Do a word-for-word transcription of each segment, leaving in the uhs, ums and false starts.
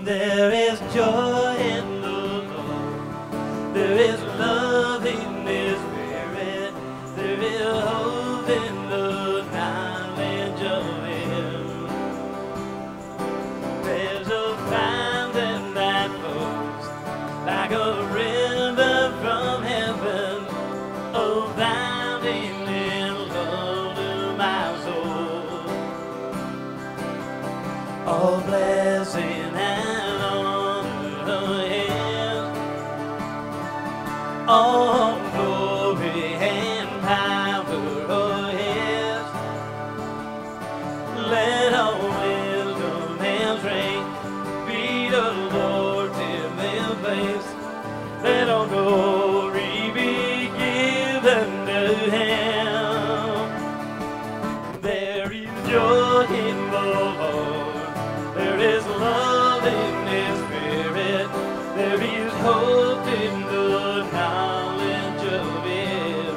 There is joy in the Lord. There is love in His Spirit. There is hope in the knowledge of Him. There's a fountain that flows like a river from heaven, abounding in love to my soul. All blessing and honor is, all glory and power are His. Let all wisdom and strength be the Lord's in their place. Let all glory be given to Him. There is joy in the Lord. There is love in His Spirit. There is hope in the knowledge of Him.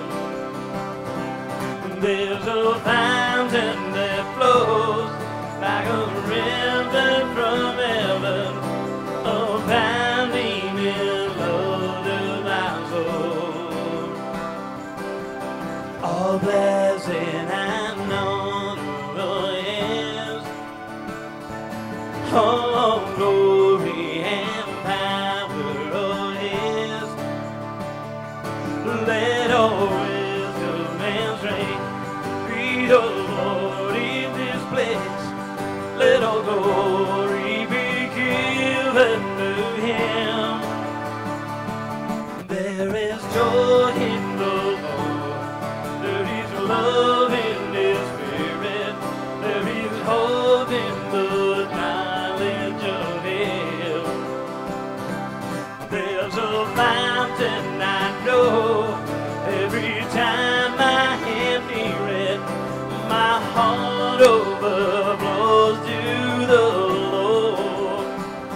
There's a fountain that flows like a river from heaven, abounding in love to my soul. All blessing and honor is, all glory and power are His. Let all wisdom and strength be the Lord in this place. Let all glory be given to Him. There is joy in the Lord. There is love in His Spirit. There is hope in the knowledge of Him. There's a fountain I know. Every time I am near it, my heart overflows to the Lord.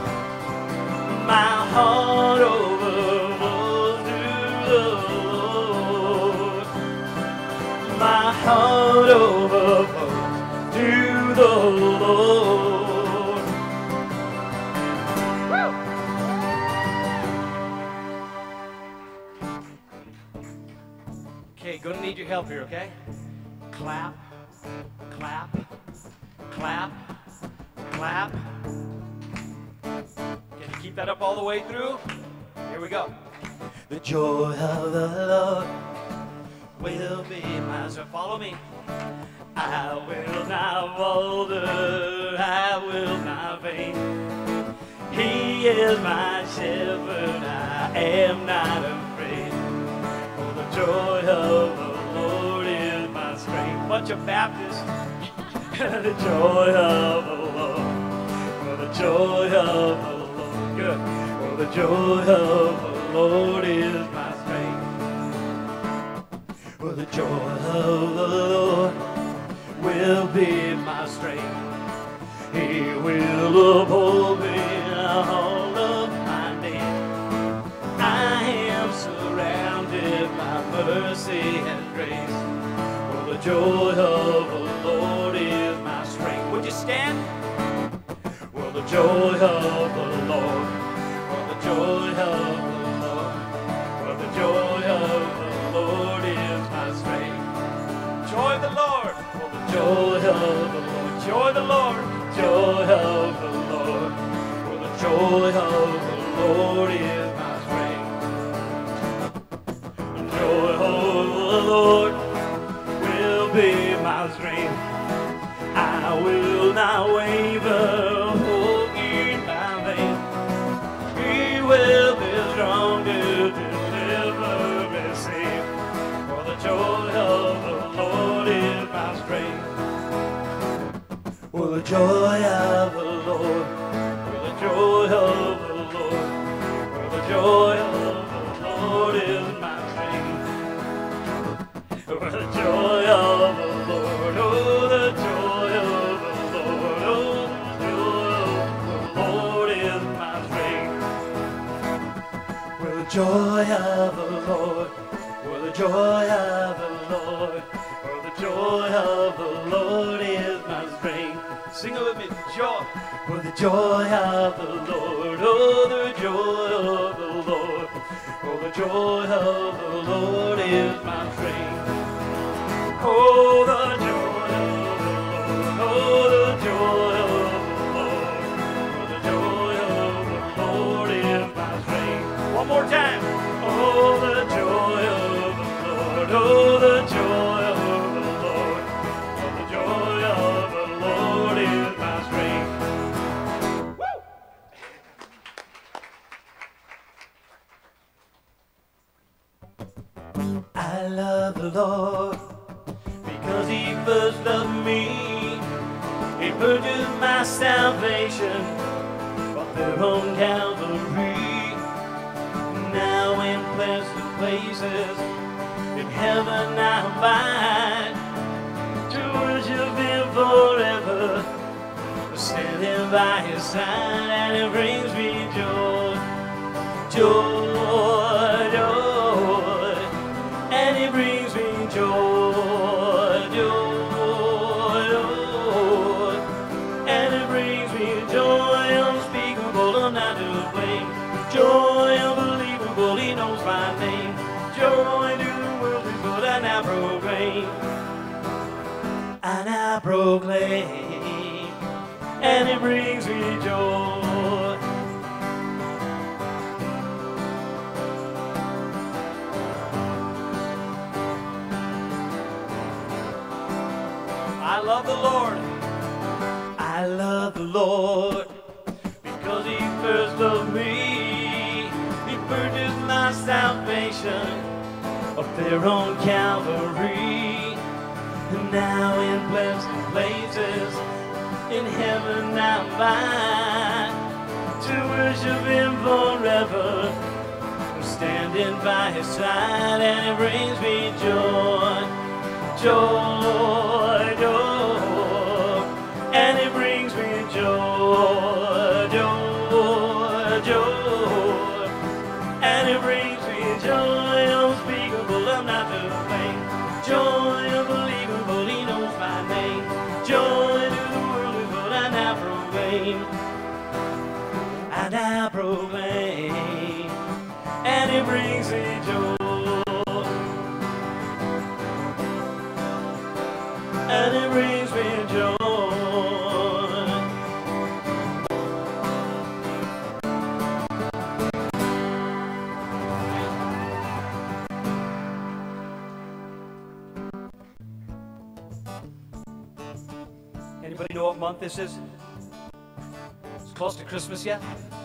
My heart overflows to the Lord. My heart overflows to the Lord. Okay, gonna need your help here, okay? Clap, clap, clap, clap. Can you keep that up all the way through? Here we go. The joy of the Lord will be mine. So follow me. I will not falter, I will not faint. He is my shepherd, I am not afraid. For the joy of the Lord is my strength. Bunch of Baptists. The joy of the Lord. For the joy of the Lord. Good. For the joy of the Lord is my strength. For the joy of the Lord will be my strength. He will uphold me all of my days. I am surrounded by mercy and grace. For the joy of the Lord is my strength. Would you stand? For the joy of the Lord. For the joy of the Lord. For the joy of the Lord is my strength. Joy of the Lord. For the joy of the Lord. Joy of the Lord. Joy of the Lord. For the joy of the Lord is my strength. The joy of the Lord will be my strength. I will not waver, hope in my faith. He will be strong to deliver me safe. For the joy of the Lord is my strength. For the joy of the Lord, for the joy of the Lord, for the joy of the Lord is my strength. For the joy of the Lord, oh the joy of the Lord, oh the joy of the Lord is my strength. For the joy of the Lord, for the joy of the Lord, for the joy of the Lord is my strength. Sing it with me, joy. For the joy of the Lord, oh, the joy of the Lord. For the joy of the Lord is my strength. Oh, the joy of the Lord, oh, the joy of the Lord. For the joy of the Lord is my strength. One more time. Oh, the joy of the Lord, oh, the joy of the Lord. For the joy of the Lord is my strength. Woo! I love the Lord because He first loved me. He purchased my salvation up there on Calvary. Now in pleasant places in heaven I abide to worship Him forever, standing by His side, and it brings me joy, joy, joy, and it brings me joy, joy, joy, and it brings me joy unspeakable, I'm not to blame, joy unbelievable, He knows my name, joy to the world is what I now proclaim, I now proclaim, and it brings me joy. I love the Lord. I love the Lord because He first loved me. He purchased my salvation up there on Calvary. And now in pleasant places in heaven I'm by to worship Him forever. I'm standing by His side, and it brings me joy, joy, joy, and it brings me joy, joy, joy, and it brings me joy unspeakable, I'm not to blame, joy unbelievable, He knows my name, joy to the world is what I now proclaim, I now proclaim, and it brings me joy, and it brings me joy. Anybody know what month this is? It's close to Christmas yet?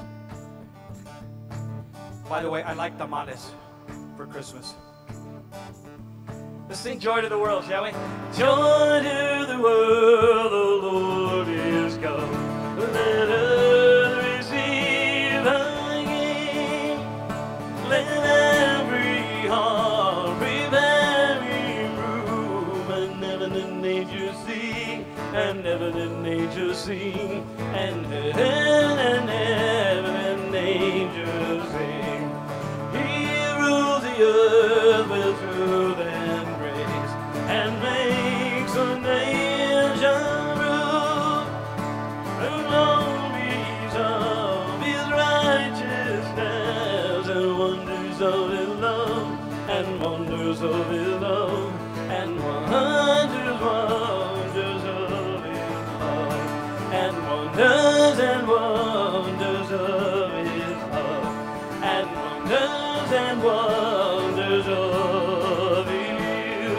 By the way, I like tamales for Christmas. Let's sing Joy to the World, shall we? Joy to the world, the Lord is come. Let us receive again. Let every heart prepare room, and heaven and nature sing, and heaven and nature sing, and heaven and heaven and nature sing. He rules the earth with truth and grace, and makes a nation rule. The glories of His righteousness, and wonders of His love, and wonders of His love, and wonders, wonders of His love, and wonders and wonders of His love, and wonders and wonders of His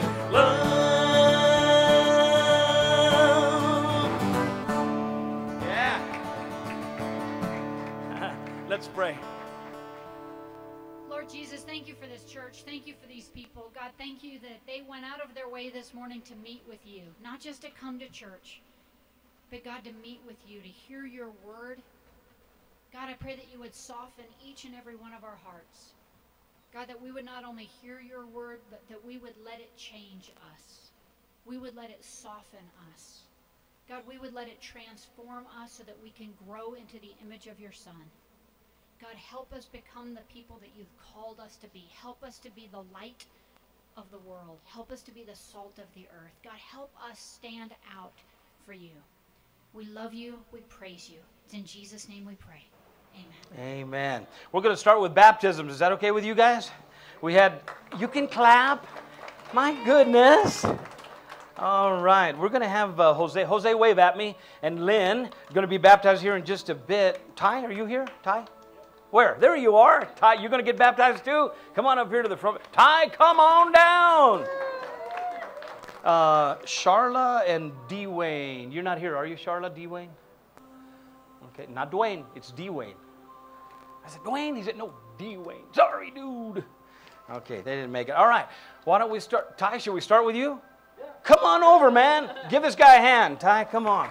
love. Yeah. Let's pray. Lord Jesus, thank you for this church. Thank you for these people. God, thank you that they went out of their way this morning to meet with you, not just to come to church, but God, to meet with you, to hear your word. God, I pray that you would soften each and every one of our hearts. God, that we would not only hear your word, but that we would let it change us. We would let it soften us. God, we would let it transform us so that we can grow into the image of your Son. God, help us become the people that you've called us to be. Help us to be the light of the world. Help us to be the salt of the earth. God, help us stand out for you. We love you. We praise you. It's in Jesus' name we pray. Amen. Amen. We're going to start with baptisms. Is that okay with you guys? We had, you can clap. My goodness. All right. We're going to have uh, Jose. Jose, wave at me. And Lynn, going to be baptized here in just a bit. Ty, are you here? Ty? Where? There you are. Ty, you're going to get baptized too? Come on up here to the front. Ty, come on down. Uh, Charla and Dwayne. You're not here, are you, Charla, Dwayne? Okay, not Dwayne. It's Dwayne. I said, Dwayne? He said, no, Dwayne. Sorry, dude. Okay, they didn't make it. All right. Why don't we start? Ty, should we start with you? Yeah. Come on over, man. Give this guy a hand. Ty, come on.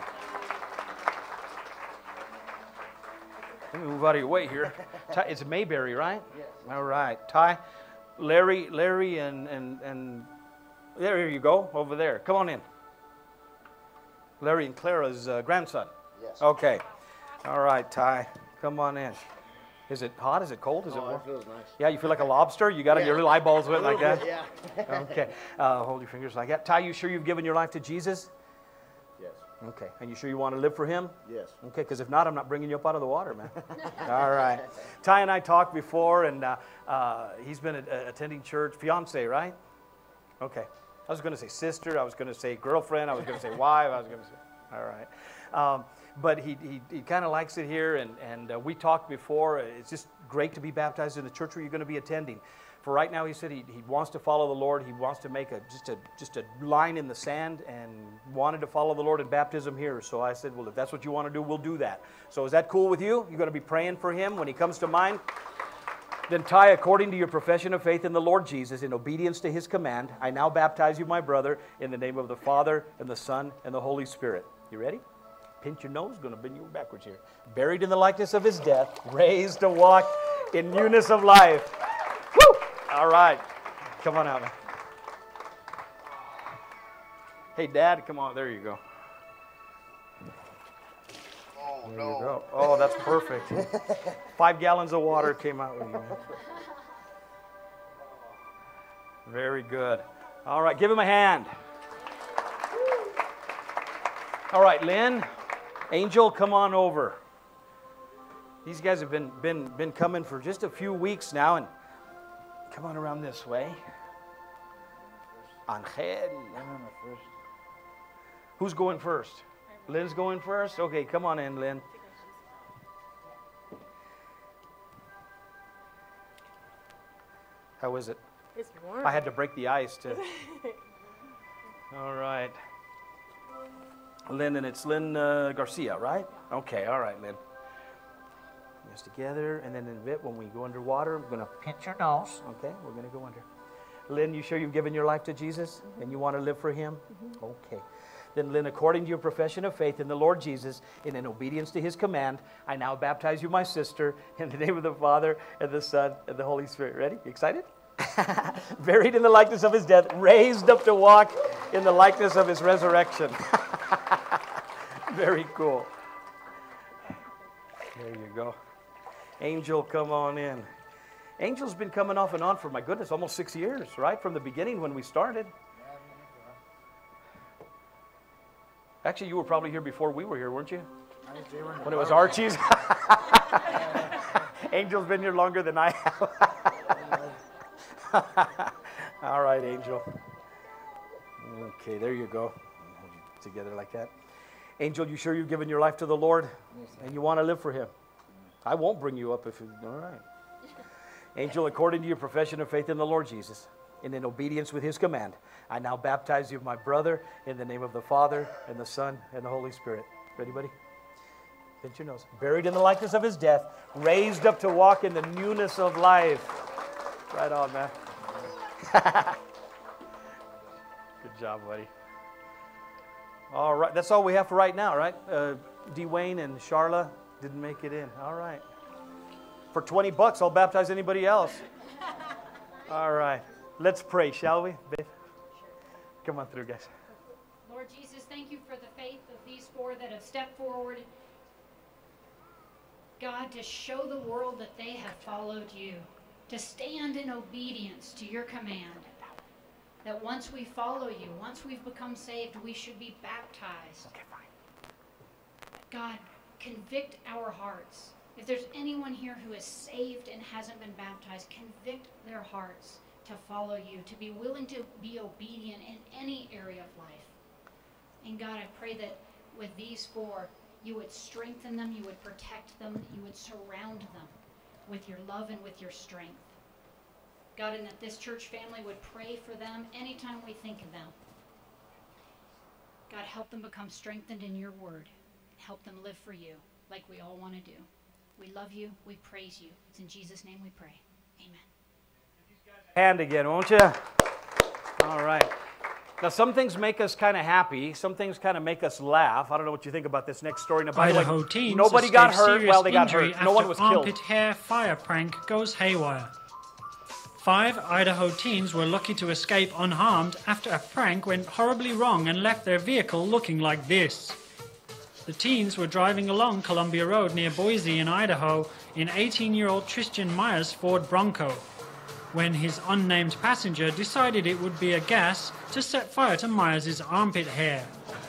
Let me move out of your way here. Ty, it's Mayberry, right? Yes. All right. Ty, Larry, Larry, and, and, and there you go, over there. Come on in. Larry and Clara's uh, grandson. Yes. Okay. All right, Ty. Come on in. Is it hot? Is it cold? Is oh, it warm? it feels nice. Yeah, you feel like a lobster? You got yeah. your little eyeballs wet like that? Yeah. Okay. Uh, hold your fingers like that. Ty, you sure you've given your life to Jesus? Yes. Okay. And you sure you want to live for Him? Yes. Okay, because if not, I'm not bringing you up out of the water, man. All right. Ty and I talked before, and uh, uh, he's been a, a attending church. Fiance, right? Okay. I was going to say sister. I was going to say girlfriend. I was going to say wife. I was going to say, all right. Um, but he he, he kind of likes it here, and, and uh, we talked before. It's just great to be baptized in the church where you're going to be attending. For right now, he said he, he wants to follow the Lord. He wants to make a just a just a line in the sand, and wanted to follow the Lord in baptism here. So I said, well, if that's what you want to do, we'll do that. So is that cool with you? You're going to be praying for him when he comes to mind? Then Ty, according to your profession of faith in the Lord Jesus, in obedience to His command, I now baptize you, my brother, in the name of the Father, and the Son, and the Holy Spirit. You ready? Pinch your nose. Going to bend you backwards here. Buried in the likeness of His death, raised to walk in newness of life. Woo! All right. Come on out, man. Hey, Dad, come on. There you go. Oh, There no. you go. Oh, that's perfect. Five gallons of water came out with you, man. Very good. All right, give him a hand. All right, Lynn, Angel, come on over. These guys have been been been coming for just a few weeks now, and come on around this way. Angel. Who's going first? Lynn's going first? Okay, come on in, Lynn. How is it? It's warm. I had to break the ice to... All right. Lynn, and it's Lynn uh, Garcia, right? Okay, all right, Lynn. Just together, and then in a bit, when we go underwater, we're going to pinch your nose. Okay, we're going to go under. Lynn, you sure you've given your life to Jesus? Mm-hmm. And you want to live for Him? Mm-hmm. Okay. Then, Lynn, according to your profession of faith in the Lord Jesus, and in obedience to His command, I now baptize you, my sister, in the name of the Father, and the Son, and the Holy Spirit. Ready? You excited? Buried in the likeness of His death, raised up to walk in the likeness of His resurrection. Very cool. There you go. Angel, come on in. Angel's been coming off and on for, my goodness, almost six years, right? From the beginning when we started. Actually, you were probably here before we were here, weren't you? When it was Archie's. Angel's been here longer than I have. All right, Angel. Okay, there you go. Hold you together like that. Angel, you sure you've given your life to the Lord? Yes, and you want to live for Him? I won't bring you up if you... All right. Angel, according to your profession of faith in the Lord Jesus, and in obedience with His command, I now baptize you, my brother, in the name of the Father, and the Son, and the Holy Spirit. Ready, buddy? Pinch your nose. Buried in the likeness of His death, raised up to walk in the newness of life. Right on, man. Good job, buddy. All right, that's all we have for right now, right? Uh, Dwayne and Charla didn't make it in. All right. For twenty bucks, I'll baptize anybody else. All right. Let's pray, shall we, babe? Come on through, guys. Lord Jesus, thank you for the faith of these four that have stepped forward, God, to show the world that they have followed you, to stand in obedience to your command, that once we follow you, once we've become saved, we should be baptized. Okay, fine. God, convict our hearts. If there's anyone here who is saved and hasn't been baptized, convict their hearts to follow you, to be willing to be obedient in any area of life. And God, I pray that with these four, you would strengthen them, you would protect them, you would surround them with your love and with your strength. God, and that this church family would pray for them anytime we think of them. God, help them become strengthened in your word. Help them live for you like we all want to do. We love you. We praise you. It's in Jesus' name we pray. Amen. Hand again, won't you? All right. Now, some things make us kind of happy. Some things kind of make us laugh. I don't know what you think about this next story. Now, by the Idaho way, teens nobody got escaped hurt. serious Well, they got injury hurt. No one was after killed. armpit hair fire prank goes haywire. Five Idaho teens were lucky to escape unharmed after a prank went horribly wrong and left their vehicle looking like this. The teens were driving along Columbia Road near Boise in Idaho in eighteen-year-old Tristan Meyer's Ford Bronco, when his unnamed passenger decided it would be a gas to set fire to Myers' armpit hair.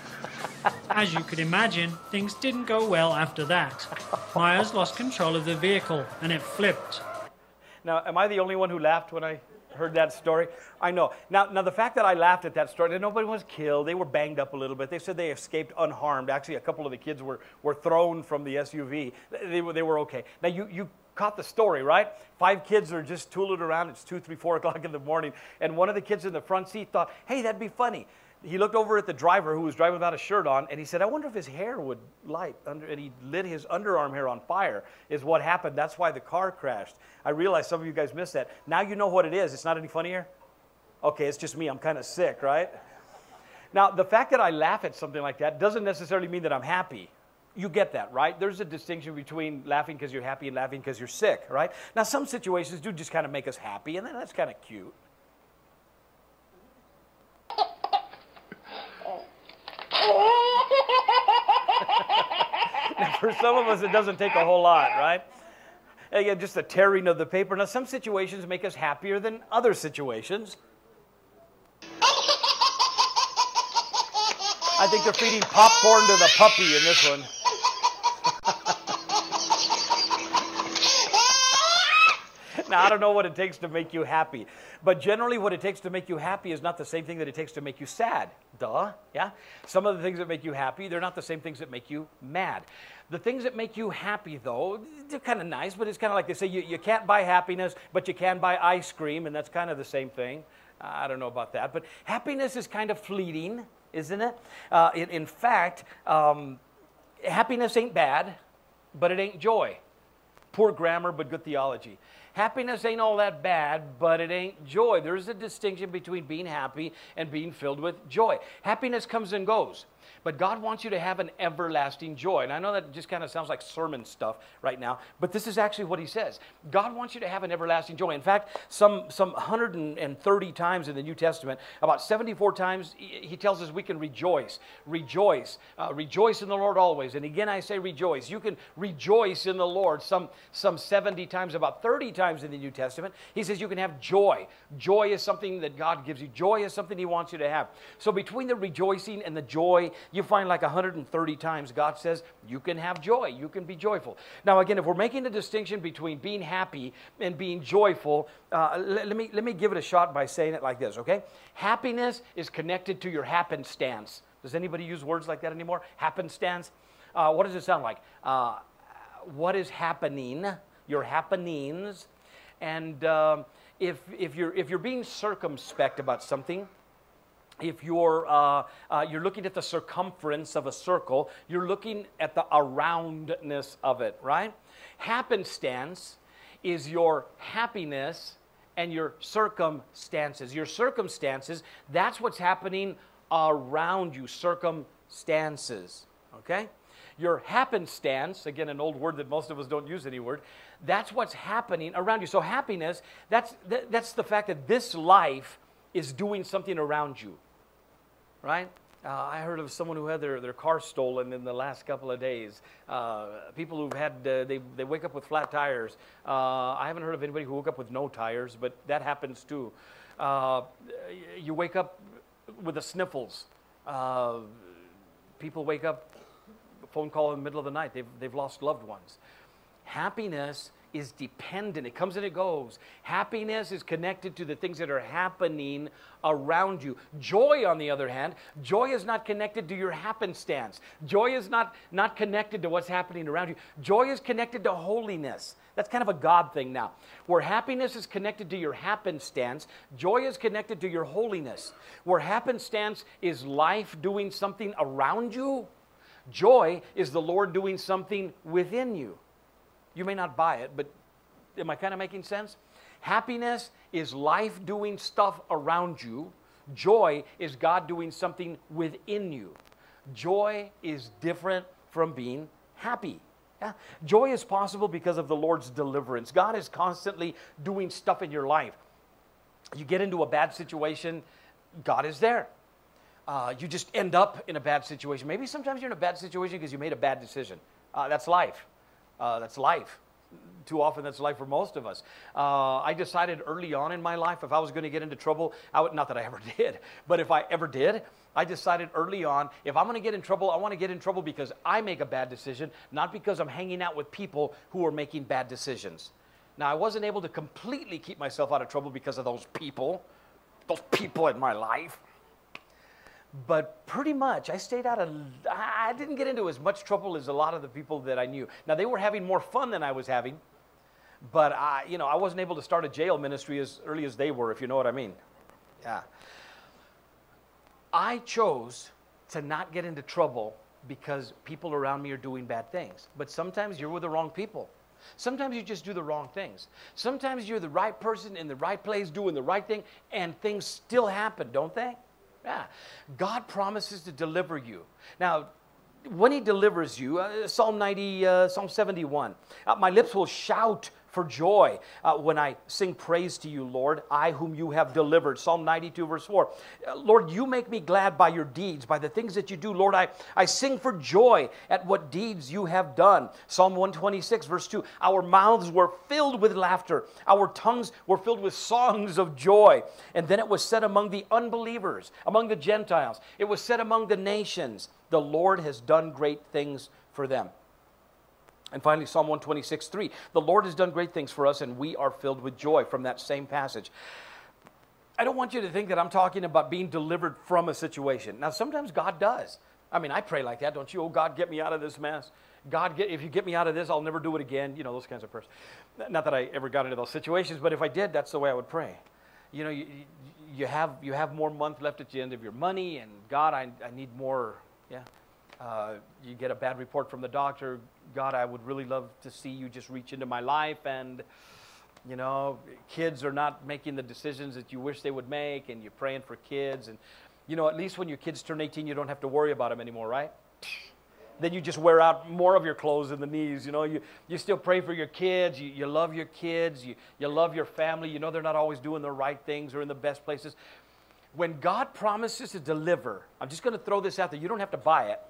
As you could imagine, things didn't go well after that. Myers lost control of the vehicle and it flipped. Now, am I the only one who laughed when I heard that story? I know. Now, now the fact that I laughed at that story, that nobody was killed, they were banged up a little bit. They said they escaped unharmed. Actually, a couple of the kids were, were thrown from the S U V. They were, they were okay. Now, you, you caught the story, right? Five kids are just tooling around. It's two, three, four o'clock in the morning. And one of the kids in the front seat thought, hey, that'd be funny. He looked over at the driver who was driving without a shirt on, and he said, I wonder if his hair would light. Under, and he lit his underarm hair on fire is what happened. That's why the car crashed. I realize some of you guys missed that. Now you know what it is. It's not any funnier? Okay, it's just me. I'm kind of sick, right? Now, the fact that I laugh at something like that doesn't necessarily mean that I'm happy. You get that, right? There's a distinction between laughing because you're happy and laughing because you're sick, right? Now, some situations do just kind of make us happy, and then that's kind of cute. Now, for some of us, it doesn't take a whole lot, right? Again, just the tearing of the paper. Now, some situations make us happier than other situations. I think they're feeding popcorn to the puppy in this one. Now, I don't know what it takes to make you happy, but generally what it takes to make you happy is not the same thing that it takes to make you sad. Duh, yeah? Some of the things that make you happy, they're not the same things that make you mad. The things that make you happy, though, they're kind of nice, but it's kind of like they say, you, you can't buy happiness, but you can buy ice cream, and that's kind of the same thing. I don't know about that, but happiness is kind of fleeting, isn't it? Uh, in, in fact, um, happiness ain't bad, but it ain't joy. Poor grammar, but good theology. Happiness ain't all that bad, but it ain't joy. There's a distinction between being happy and being filled with joy. Happiness comes and goes, but God wants you to have an everlasting joy. And I know that just kind of sounds like sermon stuff right now, but this is actually what he says. God wants you to have an everlasting joy. In fact, some, some one hundred thirty times in the New Testament, about seventy-four times, he tells us we can rejoice. Rejoice. Uh, rejoice in the Lord always. And again, I say rejoice. You can rejoice in the Lord some, some seventy times, about thirty times in the New Testament. He says you can have joy. Joy is something that God gives you. Joy is something he wants you to have. So between the rejoicing and the joy, you find like one hundred thirty times God says you can have joy. You can be joyful. Now again, if we're making a distinction between being happy and being joyful, uh, let, let me, let me give it a shot by saying it like this, okay? Happiness is connected to your happenstance. Does anybody use words like that anymore? Happenstance? Uh, what does it sound like? Uh, what is happening? Your happenings. And um, if, if, you're, if you're being circumspect about something, if you're, uh, uh, you're looking at the circumference of a circle, you're looking at the aroundness of it, right? Happenstance is your happiness and your circumstances. Your circumstances, that's what's happening around you, circumstances, okay? Your happenstance, again, an old word that most of us don't use anymore, that's what's happening around you. So happiness, that's, that, that's the fact that this life is doing something around you, right? Uh, I heard of someone who had their, their car stolen in the last couple of days. Uh, people who've had, uh, they, they wake up with flat tires. Uh, I haven't heard of anybody who woke up with no tires, but that happens too. Uh, you wake up with the sniffles. Uh, people wake up phone call in the middle of the night. They've, they've lost loved ones. Happiness is dependent. It comes and it goes. Happiness is connected to the things that are happening around you. Joy, on the other hand, joy is not connected to your happenstance. Joy is not, not connected to what's happening around you. Joy is connected to holiness. That's kind of a God thing now. Where happiness is connected to your happenstance, joy is connected to your holiness. Where happenstance is life doing something around you, joy is the Lord doing something within you. You may not buy it, but am I kind of making sense? Happiness is life doing stuff around you. Joy is God doing something within you. Joy is different from being happy. Yeah? Joy is possible because of the Lord's deliverance. God is constantly doing stuff in your life. You get into a bad situation, God is there. Uh, you just end up in a bad situation. Maybe sometimes you're in a bad situation because you made a bad decision. Uh, that's life. Uh, that's life. Too often that's life for most of us. Uh, I decided early on in my life if I was going to get into trouble, I would, not that I ever did, but if I ever did, I decided early on, if I'm going to get in trouble, I want to get in trouble because I make a bad decision, not because I'm hanging out with people who are making bad decisions. Now, I wasn't able to completely keep myself out of trouble because of those people, those people in my life. But pretty much, I stayed out of, I didn't get into as much trouble as a lot of the people that I knew. Now, they were having more fun than I was having, but I, you know, I wasn't able to start a jail ministry as early as they were, if you know what I mean. Yeah. I chose to not get into trouble because people around me are doing bad things. But sometimes you're with the wrong people. Sometimes you just do the wrong things. Sometimes you're the right person in the right place doing the right thing, and things still happen, don't they? Yeah. God promises to deliver you. Now, when he delivers you, uh, Psalm ninety, uh, Psalm seventy-one, uh, my lips will shout for joy uh, when I sing praise to you, Lord, I whom you have delivered. Psalm ninety-two, verse four. Uh, Lord, you make me glad by your deeds, by the things that you do. Lord, I, I sing for joy at what deeds you have done. Psalm one twenty-six, verse two. Our mouths were filled with laughter. Our tongues were filled with songs of joy. And then it was said among the unbelievers, among the Gentiles. It was said among the nations, the Lord has done great things for them. And finally, Psalm one twenty-six, three. The Lord has done great things for us, and we are filled with joy, from that same passage. I don't want you to think that I'm talking about being delivered from a situation. Now, sometimes God does. I mean, I pray like that, don't you? Oh, God, get me out of this mess. God, get, if you get me out of this, I'll never do it again. You know, those kinds of prayers. Not that I ever got into those situations, but if I did, that's the way I would pray. You know, you, you, have, you have more month left at the end of your money, and God, I, I need more, yeah. Uh, you get a bad report from the doctor. God, I would really love to see you just reach into my life. And, you know, kids are not making the decisions that you wish they would make, and you're praying for kids. And, you know, at least when your kids turn eighteen, you don't have to worry about them anymore, right? Then you just wear out more of your clothes in the knees. You know, you, you still pray for your kids. You, you love your kids. You, you love your family. You know they're not always doing the right things or in the best places. When God promises to deliver, I'm just going to throw this out there. You don't have to buy it.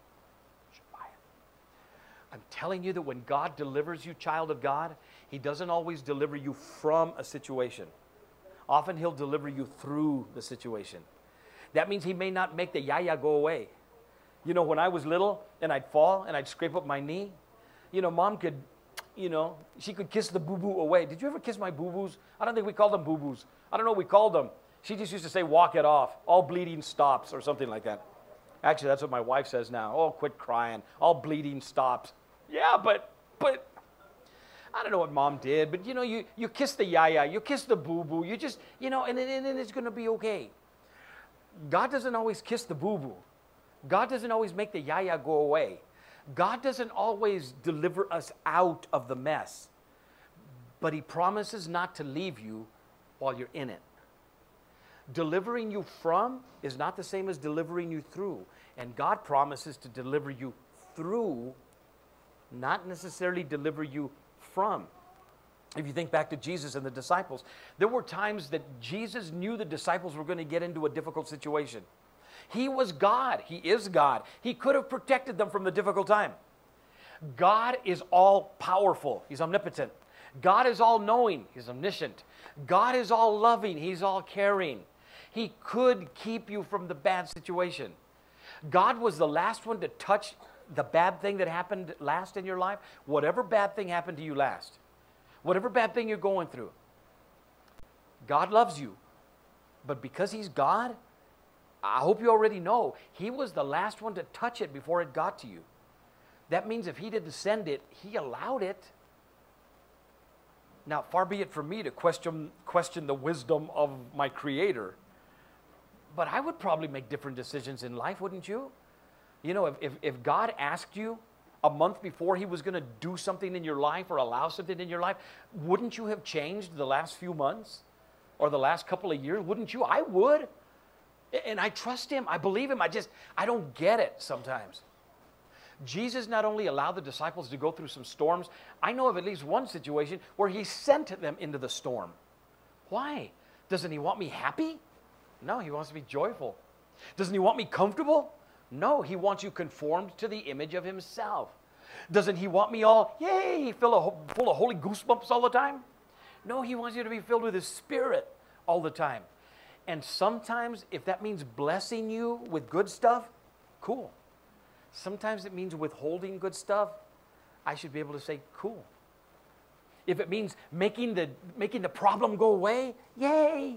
I'm telling you that when God delivers you, child of God, he doesn't always deliver you from a situation. Often he'll deliver you through the situation. That means he may not make the yaya go away. You know, when I was little and I'd fall and I'd scrape up my knee, you know, mom could, you know, she could kiss the boo-boo away. Did you ever kiss my boo-boos? I don't think we called them boo-boos. I don't know what we called them. She just used to say, walk it off. All bleeding stops, or something like that. Actually, that's what my wife says now. Oh, quit crying. All bleeding stops. Yeah, but, but, I don't know what mom did, but, you know, you, you kiss the yaya, you kiss the boo-boo, you just, you know, and then it's going to be okay. God doesn't always kiss the boo-boo. God doesn't always make the yaya go away. God doesn't always deliver us out of the mess, but he promises not to leave you while you're in it. Delivering you from is not the same as delivering you through. And God promises to deliver you through, not necessarily deliver you from. If you think back to Jesus and the disciples, there were times that Jesus knew the disciples were going to get into a difficult situation. He was God. He is God. He could have protected them from the difficult time. God is all powerful. He's omnipotent. God is all knowing. He's omniscient. God is all loving. He's all caring. He could keep you from the bad situation. God was the last one to touch the bad thing that happened last in your life, whatever bad thing happened to you last, whatever bad thing you're going through, God loves you. But because he's God, I hope you already know, he was the last one to touch it before it got to you. That means if he didn't send it, he allowed it. Now, far be it from me to question, question the wisdom of my Creator. But I would probably make different decisions in life, wouldn't you? You know, if, if, if God asked you a month before he was going to do something in your life or allow something in your life, wouldn't you have changed the last few months or the last couple of years? Wouldn't you? I would. And I trust him. I believe him. I just, I don't get it sometimes. Jesus not only allowed the disciples to go through some storms, I know of at least one situation where he sent them into the storm. Why? Doesn't he want me happy? No, he wants to be joyful. Doesn't he want me comfortable? No, he wants you conformed to the image of himself. Doesn't he want me all, yay, full of, full of holy goosebumps all the time? No, he wants you to be filled with his Spirit all the time. And sometimes, if that means blessing you with good stuff, cool. Sometimes it means withholding good stuff. I should be able to say, cool. If it means making the, making the problem go away, yay.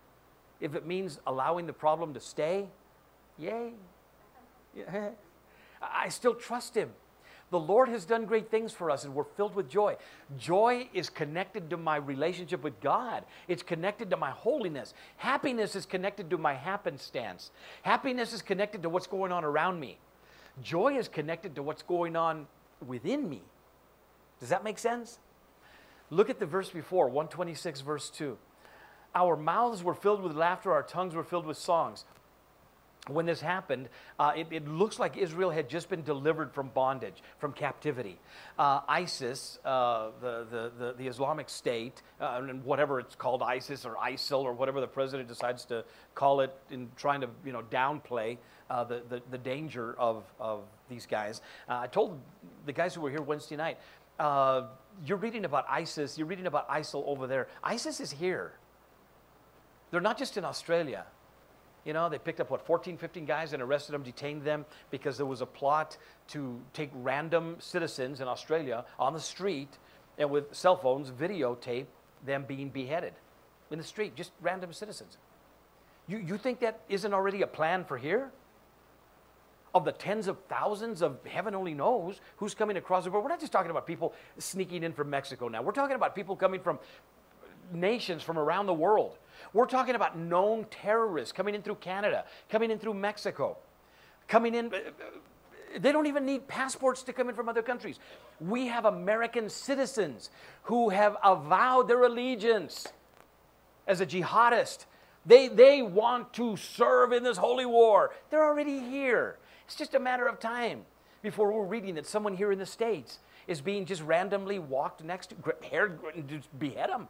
If it means allowing the problem to stay, yay. Yeah. I still trust him. The Lord has done great things for us, and we're filled with joy. Joy is connected to my relationship with God. It's connected to my holiness. Happiness is connected to my happenstance. Happiness is connected to what's going on around me. Joy is connected to what's going on within me. Does that make sense? Look at the verse before, one twenty-six, verse two. Our mouths were filled with laughter, our tongues were filled with songs. When this happened, uh, it, it looks like Israel had just been delivered from bondage, from captivity. Uh, ISIS, uh, the, the, the, the Islamic State, uh, and whatever it's called, ISIS or ISIL or whatever the president decides to call it in trying to, you know, downplay uh, the, the, the danger of, of these guys. Uh, I told the guys who were here Wednesday night, uh, you're reading about ISIS, you're reading about ISIL over there. ISIS is here. They're not just in Australia. You know, they picked up, what, fourteen, fifteen guys and arrested them, detained them because there was a plot to take random citizens in Australia on the street and with cell phones videotape them being beheaded in the street, just random citizens. You, you think that isn't already a plan for here? Of the tens of thousands of heaven only knows who's coming across the border. We're not just talking about people sneaking in from Mexico now. We're talking about people coming from nations from around the world. We're talking about known terrorists coming in through Canada, coming in through Mexico, coming in. They don't even need passports to come in from other countries. We have American citizens who have avowed their allegiance as a jihadist. They, they want to serve in this holy war. They're already here. It's just a matter of time before we're reading that someone here in the States is being just randomly walked next to, hair, and just behead them.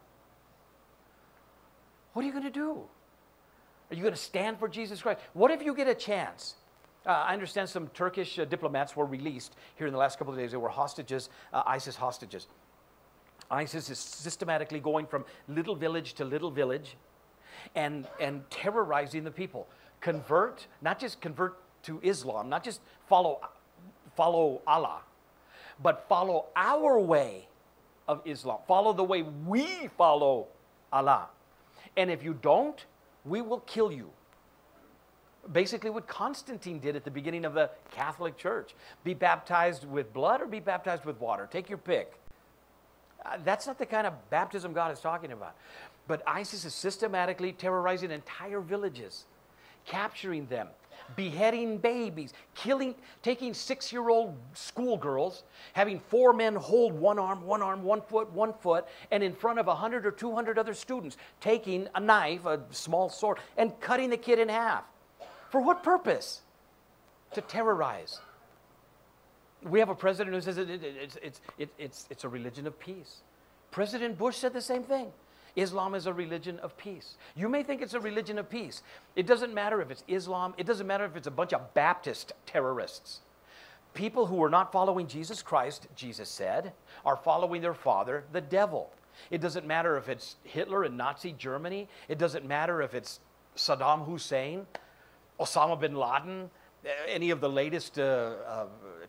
What are you going to do? Are you going to stand for Jesus Christ? What if you get a chance? Uh, I understand some Turkish uh, diplomats were released here in the last couple of days. They were hostages, uh, ISIS hostages. ISIS is systematically going from little village to little village and, and terrorizing the people. Convert, not just convert to Islam, not just follow, follow Allah, but follow our way of Islam. Follow the way we follow Allah. And if you don't, we will kill you. Basically what Constantine did at the beginning of the Catholic Church. Be baptized with blood or be baptized with water. Take your pick. Uh, that's not the kind of baptism God is talking about. But ISIS is systematically terrorizing entire villages, capturing them, beheading babies, killing, taking six-year-old schoolgirls, having four men hold one arm, one arm, one foot, one foot, and in front of a hundred or two hundred other students, taking a knife, a small sword, and cutting the kid in half. For what purpose? To terrorize. We have a president who says it, it, it, it's, it's, it, it's, it's a religion of peace. President Bush said the same thing. Islam is a religion of peace. You may think it's a religion of peace. It doesn't matter if it's Islam. It doesn't matter if it's a bunch of Baptist terrorists. People who are not following Jesus Christ, Jesus said, are following their father, the devil. It doesn't matter if it's Hitler in Nazi Germany. It doesn't matter if it's Saddam Hussein, Osama bin Laden, any of the latest uh, uh,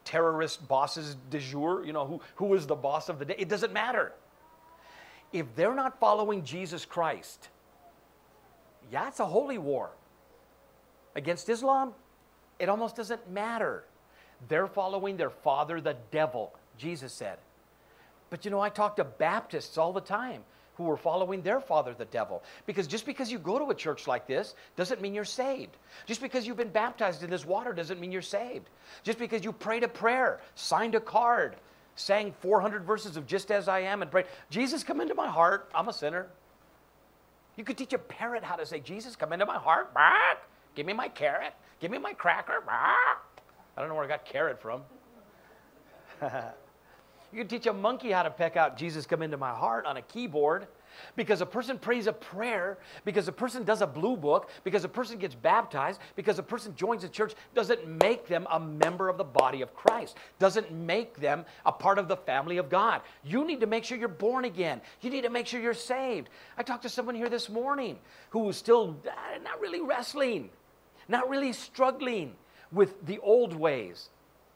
terrorist bosses de jour, you know, who, who is the boss of the day. It doesn't matter. If they're not following Jesus Christ, yeah, it's a holy war. Against Islam, it almost doesn't matter. They're following their father, the devil, Jesus said. But you know, I talk to Baptists all the time who are following their father, the devil. Because just because you go to a church like this doesn't mean you're saved. Just because you've been baptized in this water doesn't mean you're saved. Just because you prayed a prayer, signed a card, sang four hundred verses of Just As I Am and prayed, Jesus, come into my heart, I'm a sinner. You could teach a parrot how to say, Jesus, come into my heart, bark. Give me my carrot, give me my cracker, bark. I don't know where I got carrot from. You can teach a monkey how to peck out, Jesus, come into my heart on a keyboard. Because a person prays a prayer, because a person does a blue book, because a person gets baptized, because a person joins a church, doesn't make them a member of the body of Christ. Doesn't make them a part of the family of God. You need to make sure you're born again. You need to make sure you're saved. I talked to someone here this morning who was still uh, not really wrestling, not really struggling with the old ways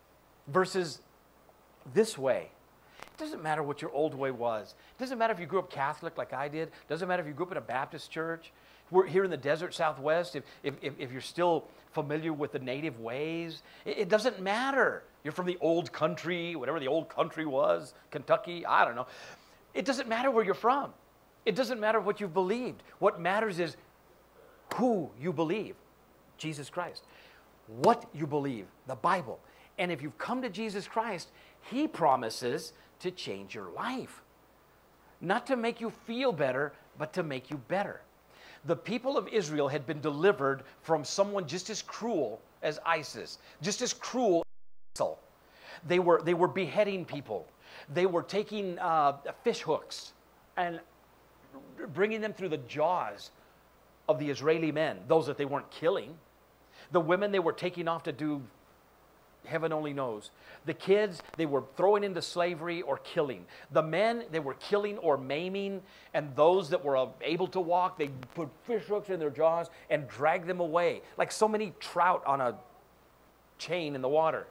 versus this way. It doesn't matter what your old way was. It doesn't matter if you grew up Catholic like I did. It doesn't matter if you grew up in a Baptist church. We're here in the desert Southwest. If, if, if, if you're still familiar with the native ways, it, it doesn't matter. You're from the old country, whatever the old country was, Kentucky, I don't know. It doesn't matter where you're from. It doesn't matter what you've believed. What matters is who you believe, Jesus Christ. What you believe, the Bible. And if you've come to Jesus Christ, He promises to change your life. Not to make you feel better, but to make you better. The people of Israel had been delivered from someone just as cruel as ISIS, just as cruel as ISIL. They were, they were beheading people. They were taking uh, fish hooks and bringing them through the jaws of the Israeli men, those that they weren't killing. The women they were taking off to do heaven only knows. The kids, they were throwing into slavery or killing. The men, they were killing or maiming. And those that were able to walk, they put fish hooks in their jaws and drag them away. Like so many trout on a chain in the water.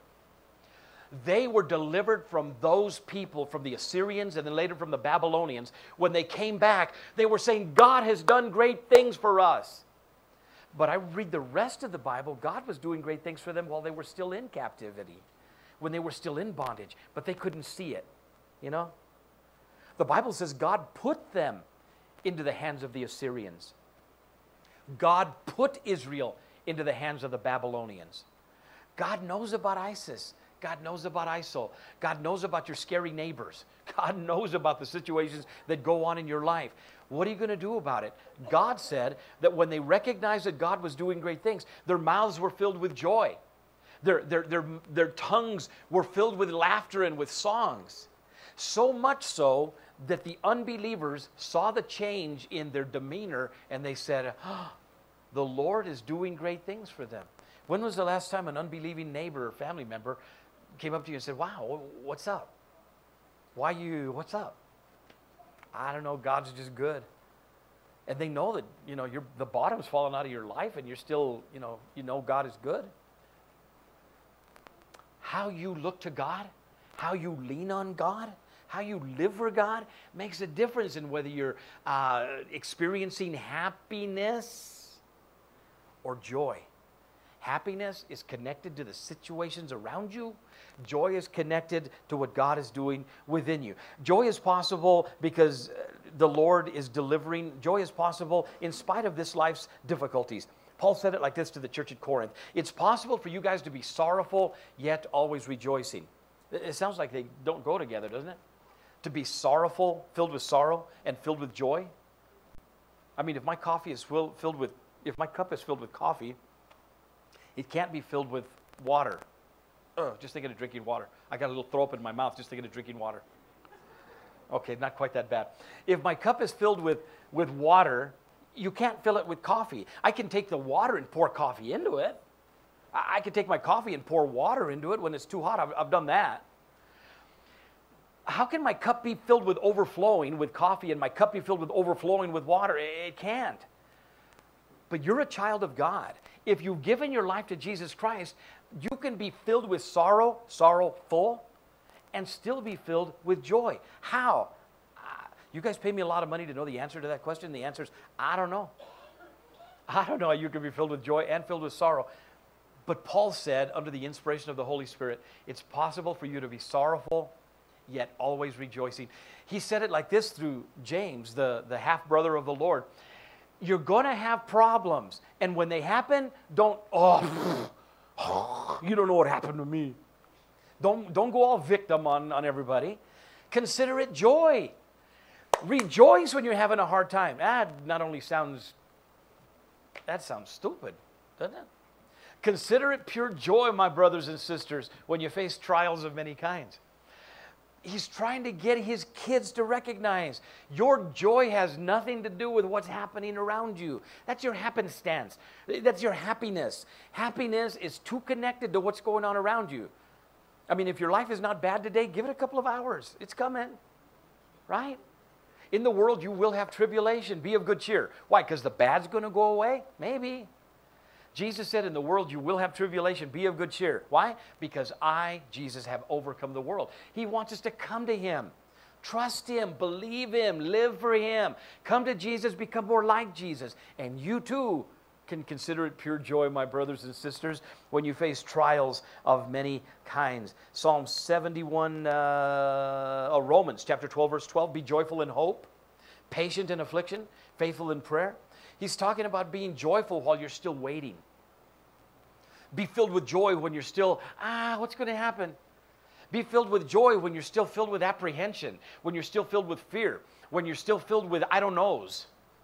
They were delivered from those people, from the Assyrians and then later from the Babylonians. When they came back, they were saying, God has done great things for us. But I read the rest of the Bible, God was doing great things for them while they were still in captivity, when they were still in bondage, but they couldn't see it, you know? The Bible says God put them into the hands of the Assyrians. God put Israel into the hands of the Babylonians. God knows about ISIS. God knows about ISIL. God knows about your scary neighbors. God knows about the situations that go on in your life. What are you going to do about it? God said that when they recognized that God was doing great things, their mouths were filled with joy. Their, their, their, their tongues were filled with laughter and with songs. So much so that the unbelievers saw the change in their demeanor and they said, oh, the Lord is doing great things for them. When was the last time an unbelieving neighbor or family member came up to you and said, wow, what's up? Why you, what's up? I don't know, God's just good. And they know that, you know, you're, the bottom's fallen out of your life and you're still, you know, you know God is good. How you look to God, how you lean on God, how you live for God makes a difference in whether you're uh, experiencing happiness or joy. Happiness is connected to the situations around you. Joy is connected to what God is doing within you. Joy is possible because the Lord is delivering. Joy is possible in spite of this life's difficulties. Paul said it like this to the church at Corinth. It's possible for you guys to be sorrowful, yet always rejoicing. It sounds like they don't go together, doesn't it? To be sorrowful, filled with sorrow, and filled with joy. I mean, if my coffee is filled with, if my cup is filled with coffee, it can't be filled with water. Ugh, just thinking of drinking water. I got a little throw up in my mouth just thinking of drinking water. Okay, not quite that bad. If my cup is filled with, with water, you can't fill it with coffee. I can take the water and pour coffee into it. I, I can take my coffee and pour water into it when it's too hot. I've, I've done that. How can my cup be filled with overflowing with coffee and my cup be filled with overflowing with water? It, it can't. But you're a child of God. If you've given your life to Jesus Christ, you can be filled with sorrow, sorrowful, and still be filled with joy. How? Uh, you guys pay me a lot of money to know the answer to that question. The answer is, I don't know. I don't know how you can be filled with joy and filled with sorrow. But Paul said, under the inspiration of the Holy Spirit, it's possible for you to be sorrowful, yet always rejoicing. He said it like this through James, the, the half-brother of the Lord. You're going to have problems. And when they happen, don't, oh, you don't know what happened to me. Don't, don't go all victim on, on everybody. Consider it joy. Rejoice when you're having a hard time. That not only sounds, that sounds stupid, doesn't it? Consider it pure joy, my brothers and sisters, when you face trials of many kinds. He's trying to get his kids to recognize your joy has nothing to do with what's happening around you. That's your happenstance. That's your happiness. Happiness is too connected to what's going on around you. I mean, if your life is not bad today, give it a couple of hours. It's coming, right? In the world, you will have tribulation. Be of good cheer. Why? Because the bad's going to go away? Maybe. Jesus said, in the world you will have tribulation. Be of good cheer. Why? Because I, Jesus, have overcome the world. He wants us to come to him. Trust him. Believe him. Live for him. Come to Jesus. Become more like Jesus. And you too can consider it pure joy, my brothers and sisters, when you face trials of many kinds. Psalm seventy-one, uh, oh, Romans chapter twelve, verse twelve. Be joyful in hope, patient in affliction, faithful in prayer. He's talking about being joyful while you're still waiting. Be filled with joy when you're still, ah, what's going to happen? Be filled with joy when you're still filled with apprehension, when you're still filled with fear, when you're still filled with I don't knows.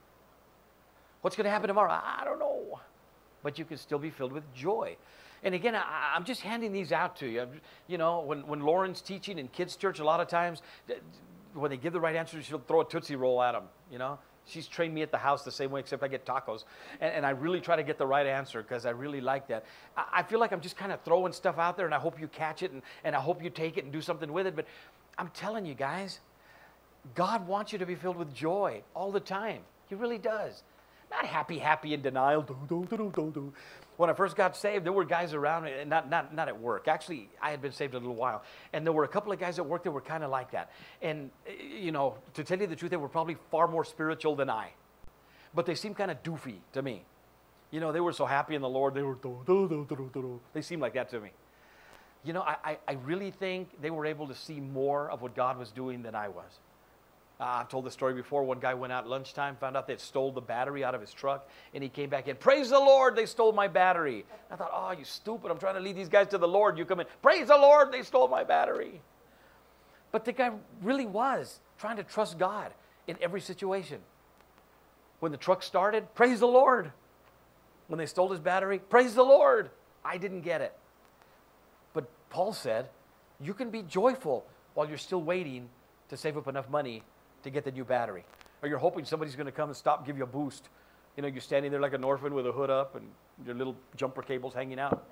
What's going to happen tomorrow? I don't know. But you can still be filled with joy. And again, I, I'm just handing these out to you. You know, when, when Lauren's teaching in kids' church, a lot of times, when they give the right answer, she'll throw a Tootsie Roll at them, you know. She's trained me at the house the same way, except I get tacos. And, and I really try to get the right answer because I really like that. I, I feel like I'm just kind of throwing stuff out there, and I hope you catch it, and, and I hope you take it and do something with it. But I'm telling you guys, God wants you to be filled with joy all the time. He really does. Not happy, happy in denial. Do, do, do, do, do. When I first got saved, there were guys around, and not, not, not at work. Actually, I had been saved a little while. And there were a couple of guys at work that were kind of like that. And, you know, to tell you the truth, they were probably far more spiritual than I. But they seemed kind of doofy to me. You know, they were so happy in the Lord. They were, do, do, do, do, do, do. They seemed like that to me. You know, I, I, I really think they were able to see more of what God was doing than I was. Uh, I've told the story before. One guy went out at lunchtime, found out they'd stole the battery out of his truck, and he came back in. Praise the Lord, they stole my battery. I thought, oh, you stupid. I'm trying to lead these guys to the Lord. You come in. Praise the Lord, they stole my battery. But the guy really was trying to trust God in every situation. When the truck started, praise the Lord. When they stole his battery, praise the Lord. I didn't get it. But Paul said, you can be joyful while you're still waiting to save up enough money to get the new battery. Or you're hoping somebody's going to come and stop and give you a boost. You know, you're standing there like an orphan with a hood up and your little jumper cables hanging out.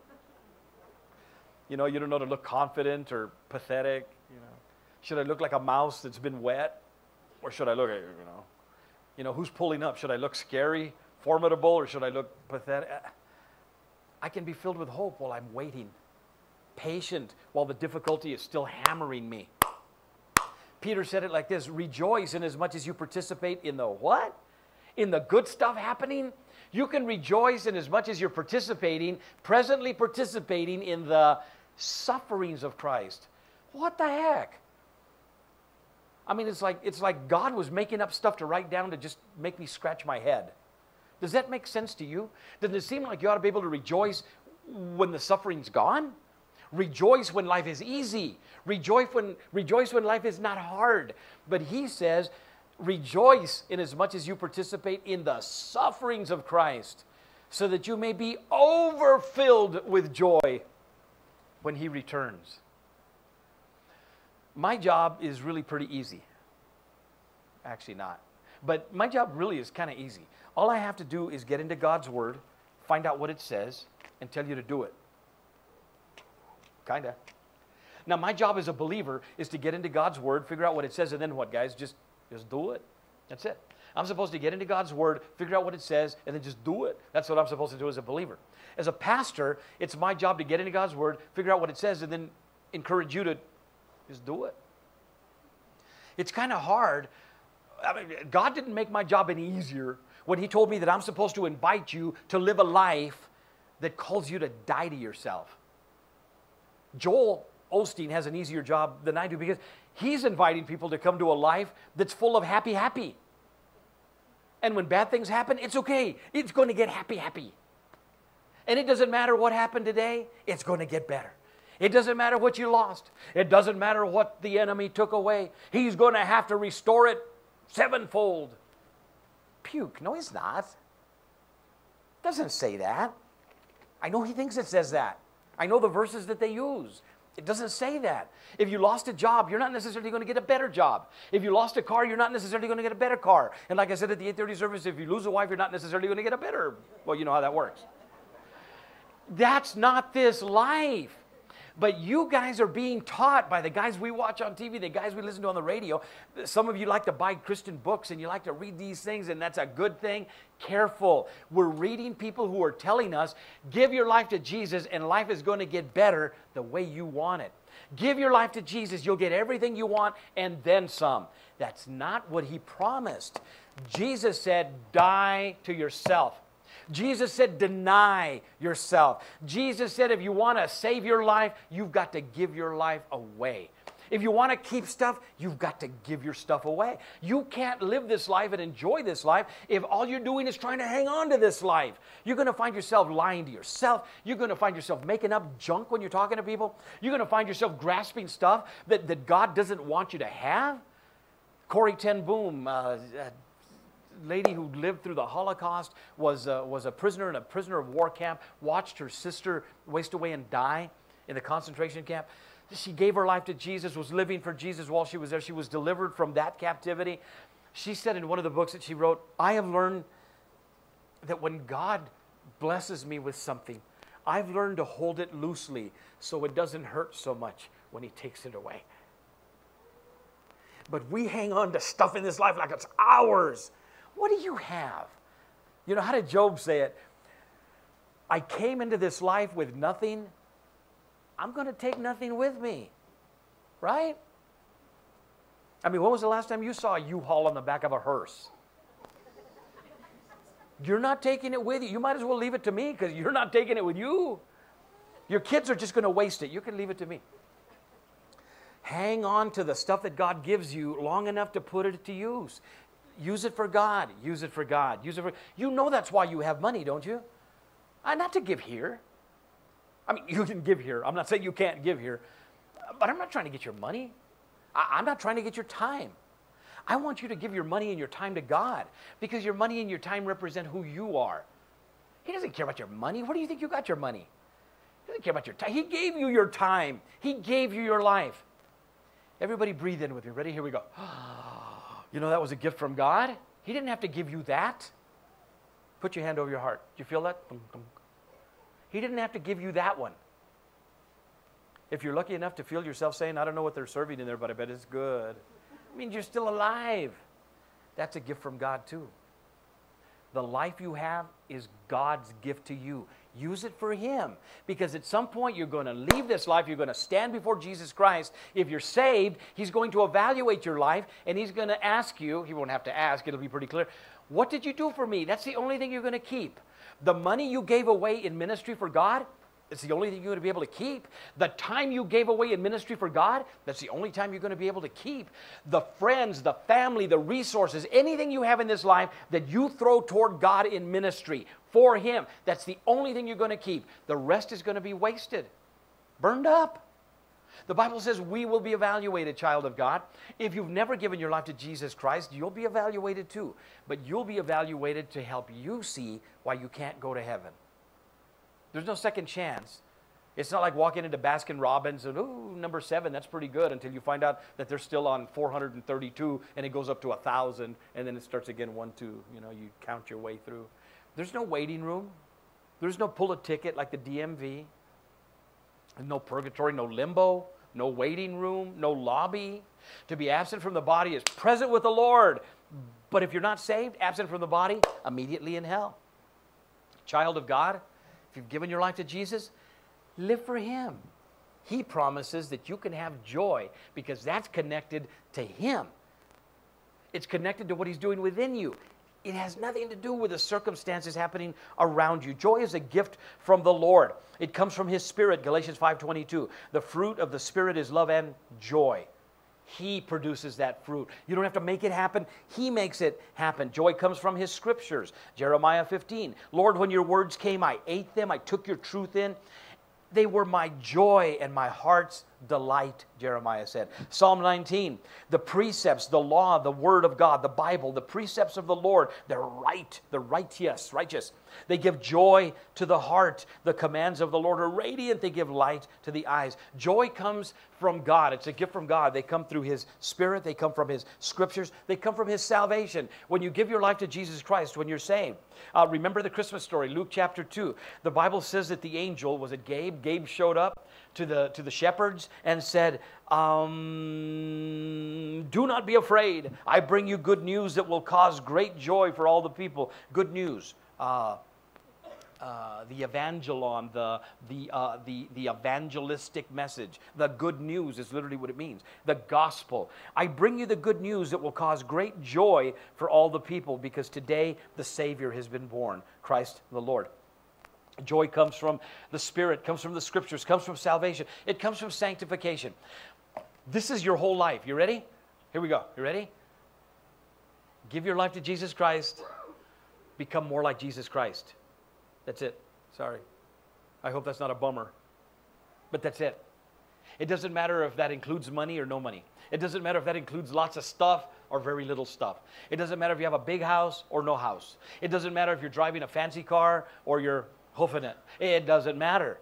You know, you don't know to look confident or pathetic. You know, should I look like a mouse that's been wet? Or should I look, you know, you know, who's pulling up? Should I look scary, formidable, or should I look pathetic? I can be filled with hope while I'm waiting. Patient while the difficulty is still hammering me. Peter said it like this, rejoice in as much as you participate in the what? In the good stuff happening? You can rejoice in as much as you're participating, presently participating in the sufferings of Christ. What the heck? I mean, it's like, it's like God was making up stuff to write down to just make me scratch my head. Does that make sense to you? Doesn't it seem like you ought to be able to rejoice when the suffering's gone? Rejoice when life is easy. Rejoice when, rejoice when life is not hard. But he says, rejoice in as much as you participate in the sufferings of Christ, so that you may be overfilled with joy when he returns. My job is really pretty easy. Actually not. But my job really is kind of easy. All I have to do is get into God's Word, find out what it says, and tell you to do it. Kind of. Now, my job as a believer is to get into God's Word, figure out what it says, and then what, guys? Just, just do it. That's it. I'm supposed to get into God's Word, figure out what it says, and then just do it. That's what I'm supposed to do as a believer. As a pastor, it's my job to get into God's Word, figure out what it says, and then encourage you to just do it. It's kind of hard. I mean, God didn't make my job any easier when He told me that I'm supposed to invite you to live a life that calls you to die to yourself. Joel Osteen has an easier job than I do because he's inviting people to come to a life that's full of happy, happy. And when bad things happen, it's okay. It's going to get happy, happy. And it doesn't matter what happened today, it's going to get better. It doesn't matter what you lost. It doesn't matter what the enemy took away. He's going to have to restore it sevenfold. Puke. No, he's not. Doesn't say that. I know he thinks it says that. I know the verses that they use. It doesn't say that. If you lost a job, you're not necessarily going to get a better job. If you lost a car, you're not necessarily going to get a better car. And like I said at the eight thirty service, if you lose a wife, you're not necessarily going to get a better. Well, you know how that works. That's not this life. But you guys are being taught by the guys we watch on T V, the guys we listen to on the radio. Some of you like to buy Christian books and you like to read these things, and that's a good thing. Careful. We're reading people who are telling us, give your life to Jesus and life is going to get better the way you want it. Give your life to Jesus, you'll get everything you want and then some. That's not what He promised. Jesus said, die to yourself. Jesus said, deny yourself. Jesus said, if you want to save your life, you've got to give your life away. If you want to keep stuff, you've got to give your stuff away. You can't live this life and enjoy this life if all you're doing is trying to hang on to this life. You're going to find yourself lying to yourself. You're going to find yourself making up junk when you're talking to people. You're going to find yourself grasping stuff that, that God doesn't want you to have. Corrie ten Boom, uh, lady who lived through the Holocaust, was, uh, was a prisoner in a prisoner of war camp, watched her sister waste away and die in the concentration camp. She gave her life to Jesus, was living for Jesus while she was there. She was delivered from that captivity. She said in one of the books that she wrote, I have learned that when God blesses me with something, I've learned to hold it loosely so it doesn't hurt so much when He takes it away. But we hang on to stuff in this life like it's ours. What do you have? You know, how did Job say it? I came into this life with nothing. I'm going to take nothing with me. Right? I mean, when was the last time you saw a U-Haul on the back of a hearse? You're not taking it with you. You might as well leave it to me because you're not taking it with you. Your kids are just going to waste it. You can leave it to me. Hang on to the stuff that God gives you long enough to put it to use. Use it for God. Use it for God. Use it for... You know that's why you have money, don't you? Uh, not to give here. I mean, you can give here. I'm not saying you can't give here. But I'm not trying to get your money. I, I'm not trying to get your time. I want you to give your money and your time to God because your money and your time represent who you are. He doesn't care about your money. Where do you think you got your money? He doesn't care about your time. He gave you your time. He gave you your life. Everybody breathe in with me. Ready? Here we go. You know that was a gift from God? He didn't have to give you that. Put your hand over your heart. Do you feel that? He didn't have to give you that one. If you're lucky enough to feel yourself saying, I don't know what they're serving in there, but I bet it's good. It means you're still alive. That's a gift from God too. The life you have is God's gift to you. Use it for Him. Because at some point you're going to leave this life. You're going to stand before Jesus Christ. If you're saved, He's going to evaluate your life. And He's going to ask you, He won't have to ask, it'll be pretty clear. What did you do for me? That's the only thing you're going to keep. The money you gave away in ministry for God, it's the only thing you're going to be able to keep. The time you gave away in ministry for God, that's the only time you're going to be able to keep. The friends, the family, the resources, anything you have in this life that you throw toward God in ministry for Him, that's the only thing you're going to keep. The rest is going to be wasted, burned up. The Bible says we will be evaluated, child of God. If you've never given your life to Jesus Christ, you'll be evaluated too. But you'll be evaluated to help you see why you can't go to heaven. There's no second chance. It's not like walking into Baskin Robbins and, ooh, number seven, that's pretty good, until you find out that they're still on four hundred thirty-two and it goes up to one thousand and then it starts again one, two. You know, you count your way through. There's no waiting room. There's no pull a ticket like the D M V. There's no purgatory, no limbo, no waiting room, no lobby. To be absent from the body is present with the Lord. But if you're not saved, absent from the body, immediately in hell. Child of God, if you've given your life to Jesus, live for Him. He promises that you can have joy because that's connected to Him. It's connected to what He's doing within you. It has nothing to do with the circumstances happening around you. Joy is a gift from the Lord. It comes from His Spirit, Galatians five twenty-two. The fruit of the Spirit is love and joy. He produces that fruit. You don't have to make it happen. He makes it happen. Joy comes from His Scriptures. Jeremiah fifteen. Lord, when your words came, I ate them. I took your truth in. They were my joy and my heart's delight, Jeremiah said. Psalm nineteen, the precepts, the law, the word of God, the Bible, the precepts of the Lord, they're right, they're righteous, righteous. They give joy to the heart. The commands of the Lord are radiant. They give light to the eyes. Joy comes from God. It's a gift from God. They come through His Spirit. They come from His Scriptures. They come from His salvation. When you give your life to Jesus Christ, when you're saved, uh, remember the Christmas story, Luke chapter two. The Bible says that the angel, was it Gabe? Gabe showed up to the, to the shepherds and said, um, do not be afraid. I bring you good news that will cause great joy for all the people. Good news. Uh, uh, the evangelon, the, the, uh, the, the evangelistic message. The good news is literally what it means. The gospel. I bring you the good news that will cause great joy for all the people because today the Savior has been born, Christ the Lord. Joy comes from the Spirit, comes from the Scriptures, comes from salvation. It comes from sanctification. This is your whole life. You ready? Here we go. You ready? Give your life to Jesus Christ. Become more like Jesus Christ. That's it. Sorry. I hope that's not a bummer. But that's it. It doesn't matter if that includes money or no money. It doesn't matter if that includes lots of stuff or very little stuff. It doesn't matter if you have a big house or no house. It doesn't matter if you're driving a fancy car or you're hoofing it. It doesn't matter.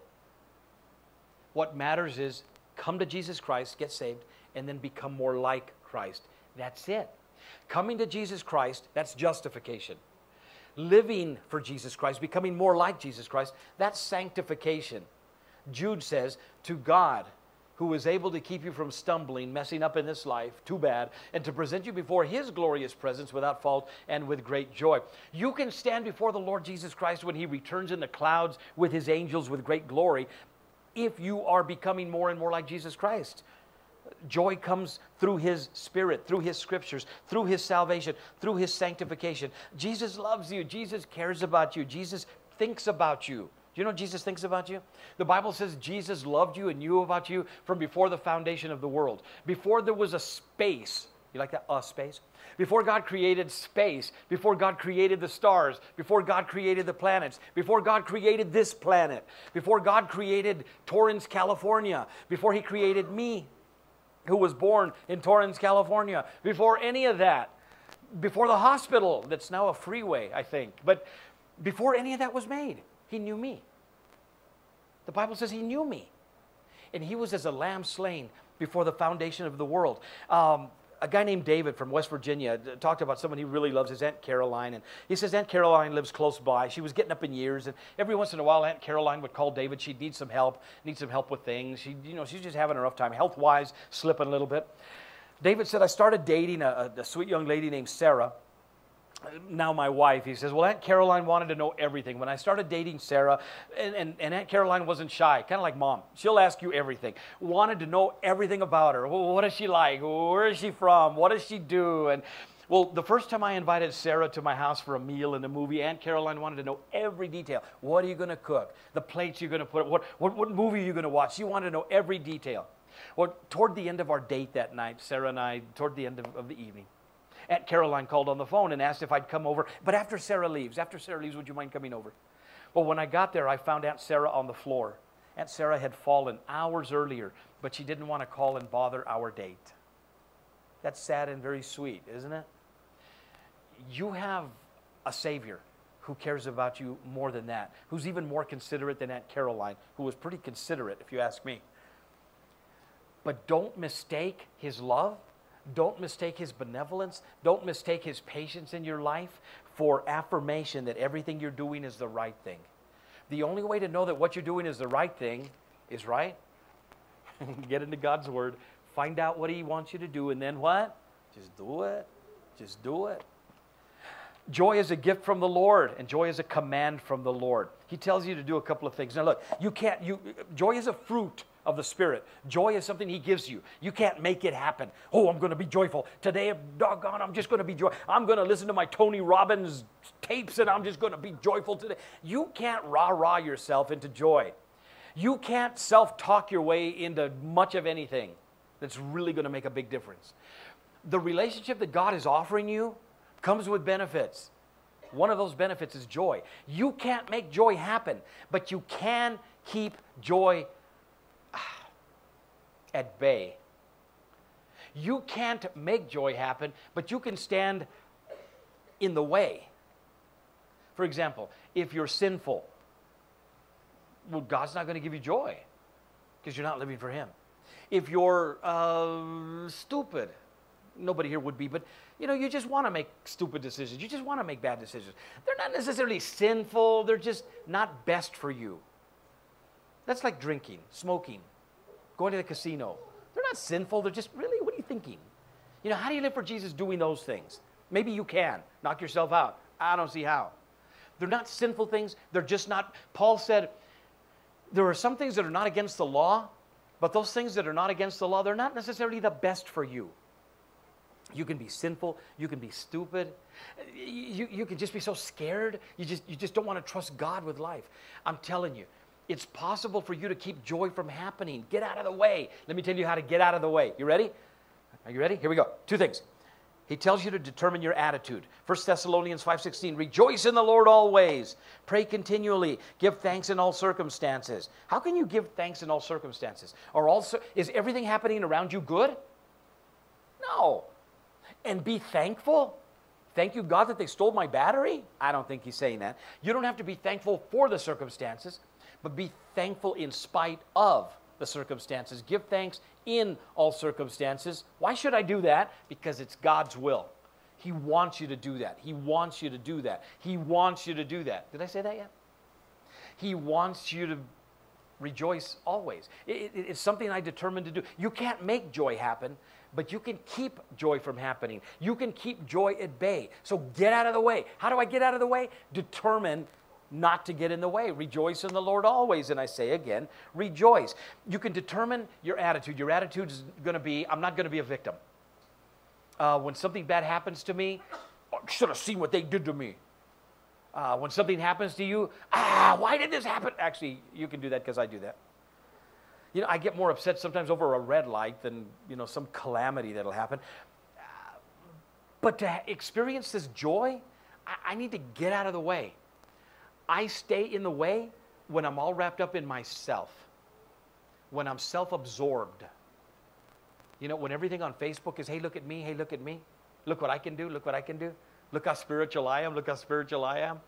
What matters is come to Jesus Christ, get saved, and then become more like Christ. That's it. Coming to Jesus Christ, that's justification. Living for Jesus Christ, becoming more like Jesus Christ, that's sanctification. Jude says, to God, who is able to keep you from stumbling, messing up in this life, too bad, and to present you before His glorious presence without fault and with great joy. You can stand before the Lord Jesus Christ when He returns in the clouds with His angels with great glory if you are becoming more and more like Jesus Christ. Joy comes through His Spirit, through His Scriptures, through His salvation, through His sanctification. Jesus loves you. Jesus cares about you. Jesus thinks about you. Do you know what Jesus thinks about you? The Bible says Jesus loved you and knew about you from before the foundation of the world. Before there was a space. You like that? A space? Before God created space, before God created the stars, before God created the planets, before God created this planet, before God created Torrance, California, before He created me, who was born in Torrance, California, before any of that, before the hospital that's now a freeway, I think, but before any of that was made, He knew me. The Bible says He knew me. And He was as a lamb slain before the foundation of the world. Um, a guy named David from West Virginia talked about someone he really loves, his Aunt Caroline. And he says Aunt Caroline lives close by. She was getting up in years. And every once in a while, Aunt Caroline would call David. She'd need some help, need some help with things. She, you know, she's just having a rough time, health-wise, slipping a little bit. David said, I started dating a, a sweet young lady named Sarah. Now my wife, he says, well, Aunt Caroline wanted to know everything. When I started dating Sarah, and, and, and Aunt Caroline wasn't shy, kind of like Mom. She'll ask you everything. Wanted to know everything about her. Well, what is she like? Where is she from? What does she do? And well, the first time I invited Sarah to my house for a meal and a movie, Aunt Caroline wanted to know every detail. What are you going to cook? The plates you're going to put, what, what, what movie are you going to watch? She wanted to know every detail. Well, toward the end of our date that night, Sarah and I, toward the end of, of the evening, Aunt Caroline called on the phone and asked if I'd come over. But after Sarah leaves, after Sarah leaves, would you mind coming over? Well, when I got there, I found Aunt Sarah on the floor. Aunt Sarah had fallen hours earlier, but she didn't want to call and bother our date. That's sad and very sweet, isn't it? You have a Savior who cares about you more than that, who's even more considerate than Aunt Caroline, who was pretty considerate, if you ask me. But don't mistake His love. Don't mistake His benevolence. Don't mistake His patience in your life for affirmation that everything you're doing is the right thing. The only way to know that what you're doing is the right thing is right. Get into God's Word. Find out what He wants you to do. And then what? Just do it. Just do it. Joy is a gift from the Lord, and joy is a command from the Lord. He tells you to do a couple of things. Now look, you can't, you, joy is a fruit of the Spirit. Joy is something He gives you. You can't make it happen. Oh, I'm going to be joyful. Today, doggone, I'm just going to be joyful. I'm going to listen to my Tony Robbins tapes, and I'm just going to be joyful today. You can't rah-rah yourself into joy. You can't self-talk your way into much of anything that's really going to make a big difference. The relationship that God is offering you comes with benefits. One of those benefits is joy. You can't make joy happen, but you can keep joy at bay. You can't make joy happen, but you can stand in the way. For example, if you're sinful, well, God's not going to give you joy because you're not living for Him. If you're uh, stupid, nobody here would be, but you know, you just want to make stupid decisions. You just want to make bad decisions. They're not necessarily sinful. They're just not best for you. That's like drinking, smoking, going to the casino. They're not sinful. They're just, really, what are you thinking? You know, how do you live for Jesus doing those things? Maybe you can. Knock yourself out. I don't see how. They're not sinful things. They're just not. Paul said, there are some things that are not against the law, but those things that are not against the law, they're not necessarily the best for you. You can be sinful. You can be stupid. You, you can just be so scared. You just, you just don't want to trust God with life. I'm telling you, it's possible for you to keep joy from happening. Get out of the way. Let me tell you how to get out of the way. You ready? Are you ready? Here we go. Two things. He tells you to determine your attitude. First Thessalonians five sixteen, rejoice in the Lord always. Pray continually. Give thanks in all circumstances. How can you give thanks in all circumstances? Are all, is everything happening around you good? No. And be thankful? Thank you, God, that they stole my battery? I don't think he's saying that. You don't have to be thankful for the circumstances, but be thankful in spite of the circumstances. Give thanks in all circumstances. Why should I do that? Because it's God's will. He wants you to do that. He wants you to do that. He wants you to do that. Did I say that yet? He wants you to rejoice always. It, it, it's something I determined to do. You can't make joy happen, but you can keep joy from happening. You can keep joy at bay. So get out of the way. How do I get out of the way? Determine not to get in the way. Rejoice in the Lord always. And I say again, rejoice. You can determine your attitude. Your attitude is going to be, I'm not going to be a victim. Uh, when something bad happens to me, I should have seen what they did to me. Uh, when something happens to you, ah, why did this happen? Actually, you can do that because I do that. You know, I get more upset sometimes over a red light than, you know, some calamity that'll happen. Uh, but to experience this joy, I, I need to get out of the way. I stay in the way when I'm all wrapped up in myself, when I'm self-absorbed. You know, when everything on Facebook is, hey, look at me, hey, look at me. Look what I can do, look what I can do. Look how spiritual I am, look how spiritual I am.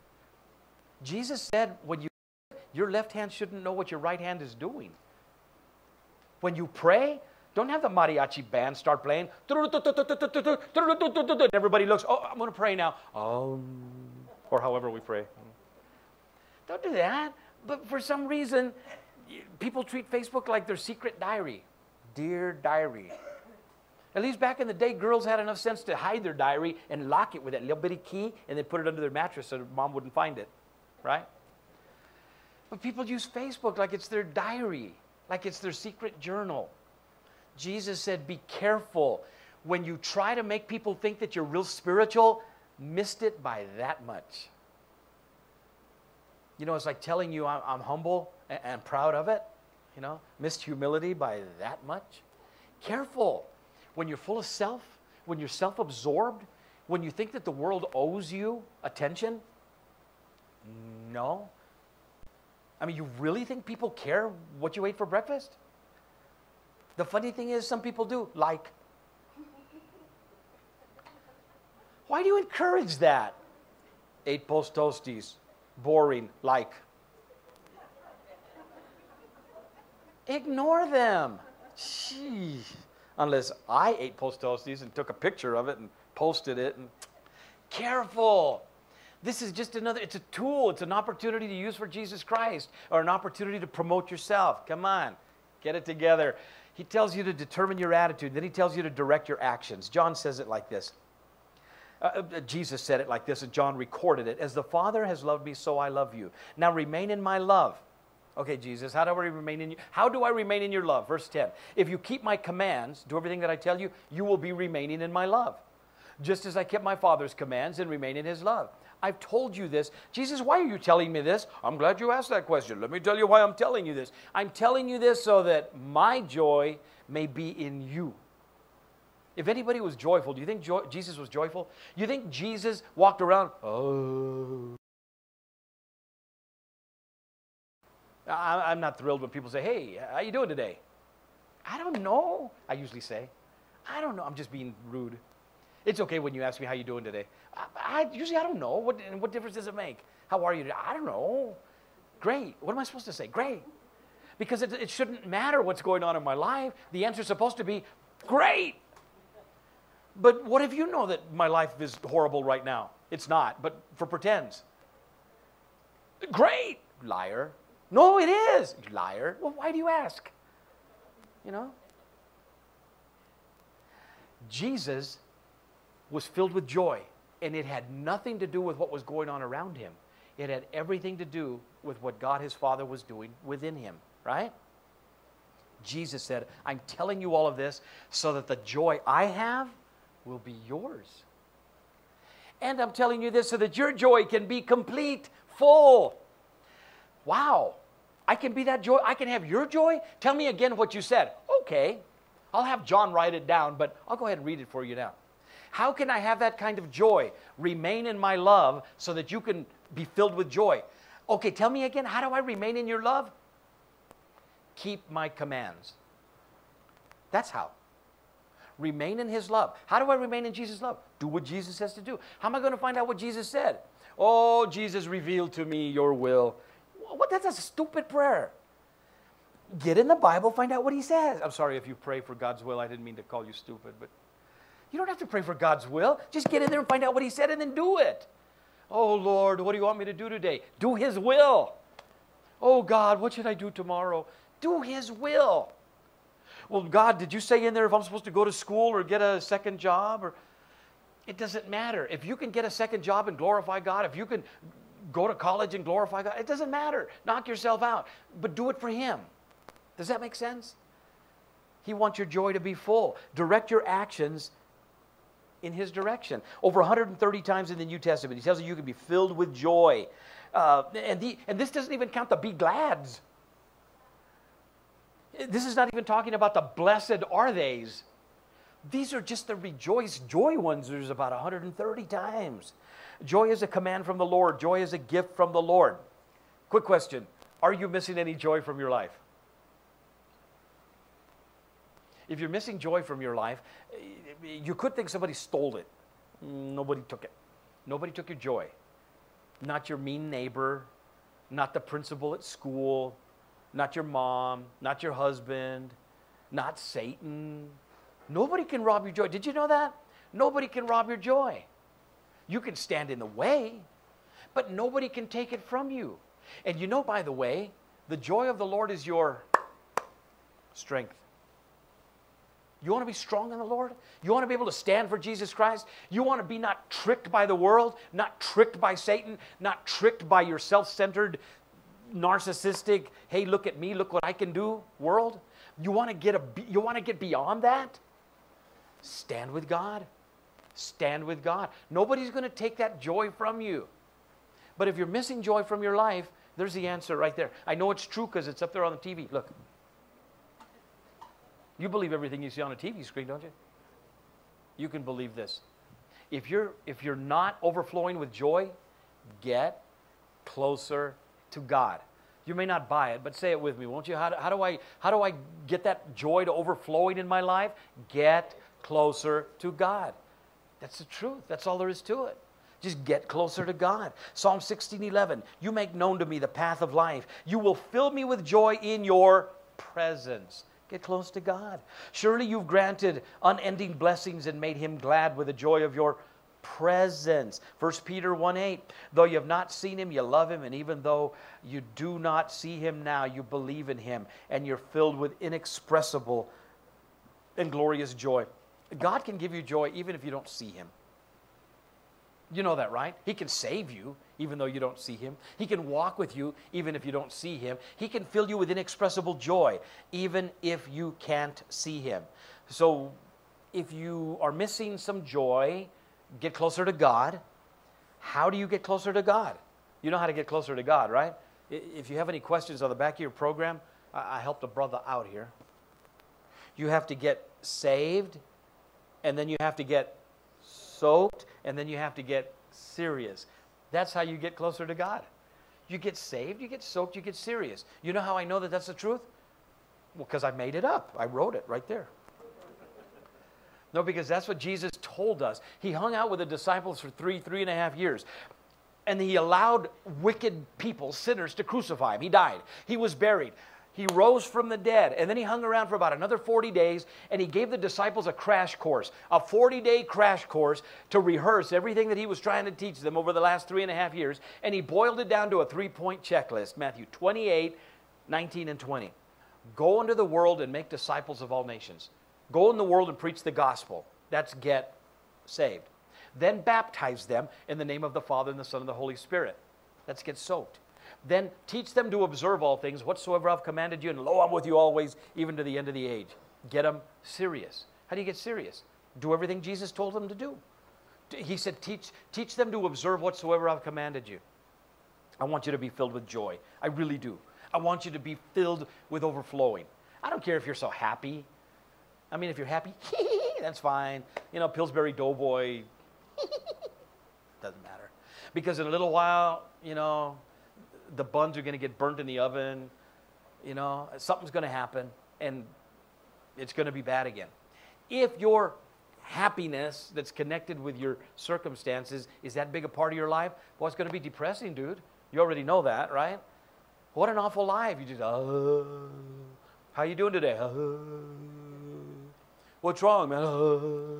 Jesus said, when you, your left hand shouldn't know what your right hand is doing. When you pray, don't have the mariachi band start playing. Everybody looks, oh, I'm going to pray now. Um, or however we pray. Don't do that. But for some reason, people treat Facebook like their secret diary. Dear diary. At least back in the day, girls had enough sense to hide their diary and lock it with that little bitty key and then put it under their mattress so mom wouldn't find it. Right? But people use Facebook like it's their diary, like it's their secret journal. Jesus said, be careful. When you try to make people think that you're real spiritual, missed it by that much. You know, it's like telling you I'm, I'm humble and, and proud of it. You know, missed humility by that much. Careful. When you're full of self, when you're self-absorbed, when you think that the world owes you attention, no. I mean, you really think people care what you ate for breakfast? The funny thing is, some people do, like. Why do you encourage that? Eight post toasties, boring, like. Ignore them. Gee. Unless I ate post toasties and took a picture of it and posted it. And careful. This is just another, it's a tool. It's an opportunity to use for Jesus Christ or an opportunity to promote yourself. Come on, get it together. He tells you to determine your attitude. Then he tells you to direct your actions. John says it like this. Uh, Jesus said it like this, and John recorded it. As the Father has loved me, so I love you. Now remain in my love. Okay, Jesus, how do I remain in you? How do I remain in your love? Verse ten. If you keep my commands, do everything that I tell you, you will be remaining in my love. Just as I kept my Father's commands and remain in his love. I've told you this. Jesus, why are you telling me this? I'm glad you asked that question. Let me tell you why I'm telling you this. I'm telling you this so that my joy may be in you. If anybody was joyful, do you think joy, Jesus was joyful? You think Jesus walked around, oh. I, I'm not thrilled when people say, hey, how you doing today? I don't know, I usually say. I don't know, I'm just being rude. It's okay when you ask me how you doing today. I, I usually I don't know. What, what difference does it make? How are you today? I don't know. Great. What am I supposed to say? Great. Because it, it shouldn't matter what's going on in my life. The answer's supposed to be great. But what if you know that my life is horrible right now? It's not, but for pretends. Great, liar. No, it is, liar. Well, why do you ask? You know? Jesus was filled with joy, and it had nothing to do with what was going on around him. It had everything to do with what God his Father was doing within him, right? Jesus said, I'm telling you all of this so that the joy I have will be yours. And I'm telling you this so that your joy can be complete, full. Wow. I can be that joy. I can have your joy. Tell me again what you said. Okay. I'll have John write it down, but I'll go ahead and read it for you now. How can I have that kind of joy? Remain in my love so that you can be filled with joy. Okay, tell me again, how do I remain in your love? Keep my commands. That's how. Remain in his love. How do I remain in Jesus' love? Do what Jesus says to do. How am I going to find out what Jesus said? Oh, Jesus, reveal to me your will. What? That's a stupid prayer. Get in the Bible, find out what he says. I'm sorry if you pray for God's will. I didn't mean to call you stupid, but you don't have to pray for God's will. Just get in there and find out what he said and then do it. Oh, Lord, what do you want me to do today? Do his will. Oh, God, what should I do tomorrow? Do his will. Well, God, did you say in there if I'm supposed to go to school or get a second job? Or it doesn't matter. If you can get a second job and glorify God, if you can go to college and glorify God, it doesn't matter. Knock yourself out, but do it for him. Does that make sense? He wants your joy to be full. Direct your actions in his direction. Over one hundred thirty times in the New Testament, he tells you you can be filled with joy. Uh, and, the, and this doesn't even count the be glads. This is not even talking about the blessed are theys. These are just the rejoice joy ones. There's about one hundred thirty times. Joy is a command from the Lord. Joy is a gift from the Lord. Quick question. Are you missing any joy from your life? If you're missing joy from your life, you could think somebody stole it. Nobody took it. Nobody took your joy. Not your mean neighbor, not the principal at school, not your mom, not your husband, not Satan. Nobody can rob your joy. Did you know that? Nobody can rob your joy. You can stand in the way, but nobody can take it from you. And you know, by the way, the joy of the Lord is your strength. You want to be strong in the Lord? You want to be able to stand for Jesus Christ? You want to be not tricked by the world, not tricked by Satan, not tricked by your self-centered, narcissistic, hey, look at me, look what I can do world? You want to get a, you want to get beyond that? Stand with God. Stand with God. Nobody's going to take that joy from you. But if you're missing joy from your life, there's the answer right there. I know it's true because it's up there on the T V. Look. You believe everything you see on a T V screen, don't you? You can believe this. If you're, if you're not overflowing with joy, get closer to God. You may not buy it, but say it with me, won't you? How do, how do I, how do I get that joy to overflowing in my life? Get closer to God. That's the truth. That's all there is to it. Just get closer to God. Psalm sixteen eleven, you make known to me the path of life. You will fill me with joy in your presence. Get close to God. Surely you've granted unending blessings and made him glad with the joy of your presence. First Peter one eight, though you have not seen him, you love him, and even though you do not see him now, you believe in him, and you're filled with inexpressible and glorious joy. God can give you joy even if you don't see him. You know that, right? He can save you even though you don't see him. He can walk with you even if you don't see him. He can fill you with inexpressible joy even if you can't see him. So if you are missing some joy, get closer to God. How do you get closer to God? You know how to get closer to God, right? If you have any questions on the back of your program, I helped a brother out here. You have to get saved, and then you have to get soaked, and then you have to get serious. That's how you get closer to God. You get saved, you get soaked, you get serious. You know how I know that that's the truth? Well, because I made it up. I wrote it right there. No, because that's what Jesus told us. He hung out with the disciples for three, three and a half years. And he allowed wicked people, sinners, to crucify him. He died. He was buried. He rose from the dead. And then he hung around for about another forty days. And he gave the disciples a crash course, a forty-day crash course to rehearse everything that he was trying to teach them over the last three and a half years. And he boiled it down to a three-point checklist. Matthew twenty-eight, nineteen, and twenty. Go into the world and make disciples of all nations. Go in the world and preach the gospel. That's get saved. Then baptize them in the name of the Father and the Son and the Holy Spirit. That's get soaked. Then teach them to observe all things whatsoever I've commanded you, and lo, I'm with you always, even to the end of the age. Get them serious. How do you get serious? Do everything Jesus told them to do. He said, teach, teach them to observe whatsoever I've commanded you. I want you to be filled with joy. I really do. I want you to be filled with overflowing. I don't care if you're so happy. I mean, if you're happy, that's fine. You know, Pillsbury Doughboy, doesn't matter. Because in a little while, you know, the buns are going to get burnt in the oven. You know, something's going to happen, and it's going to be bad again. If your happiness that's connected with your circumstances is that big a part of your life, well, it's going to be depressing, dude. You already know that, right? What an awful life. You just, oh, how you doing today? Oh. What's wrong, man? Oh.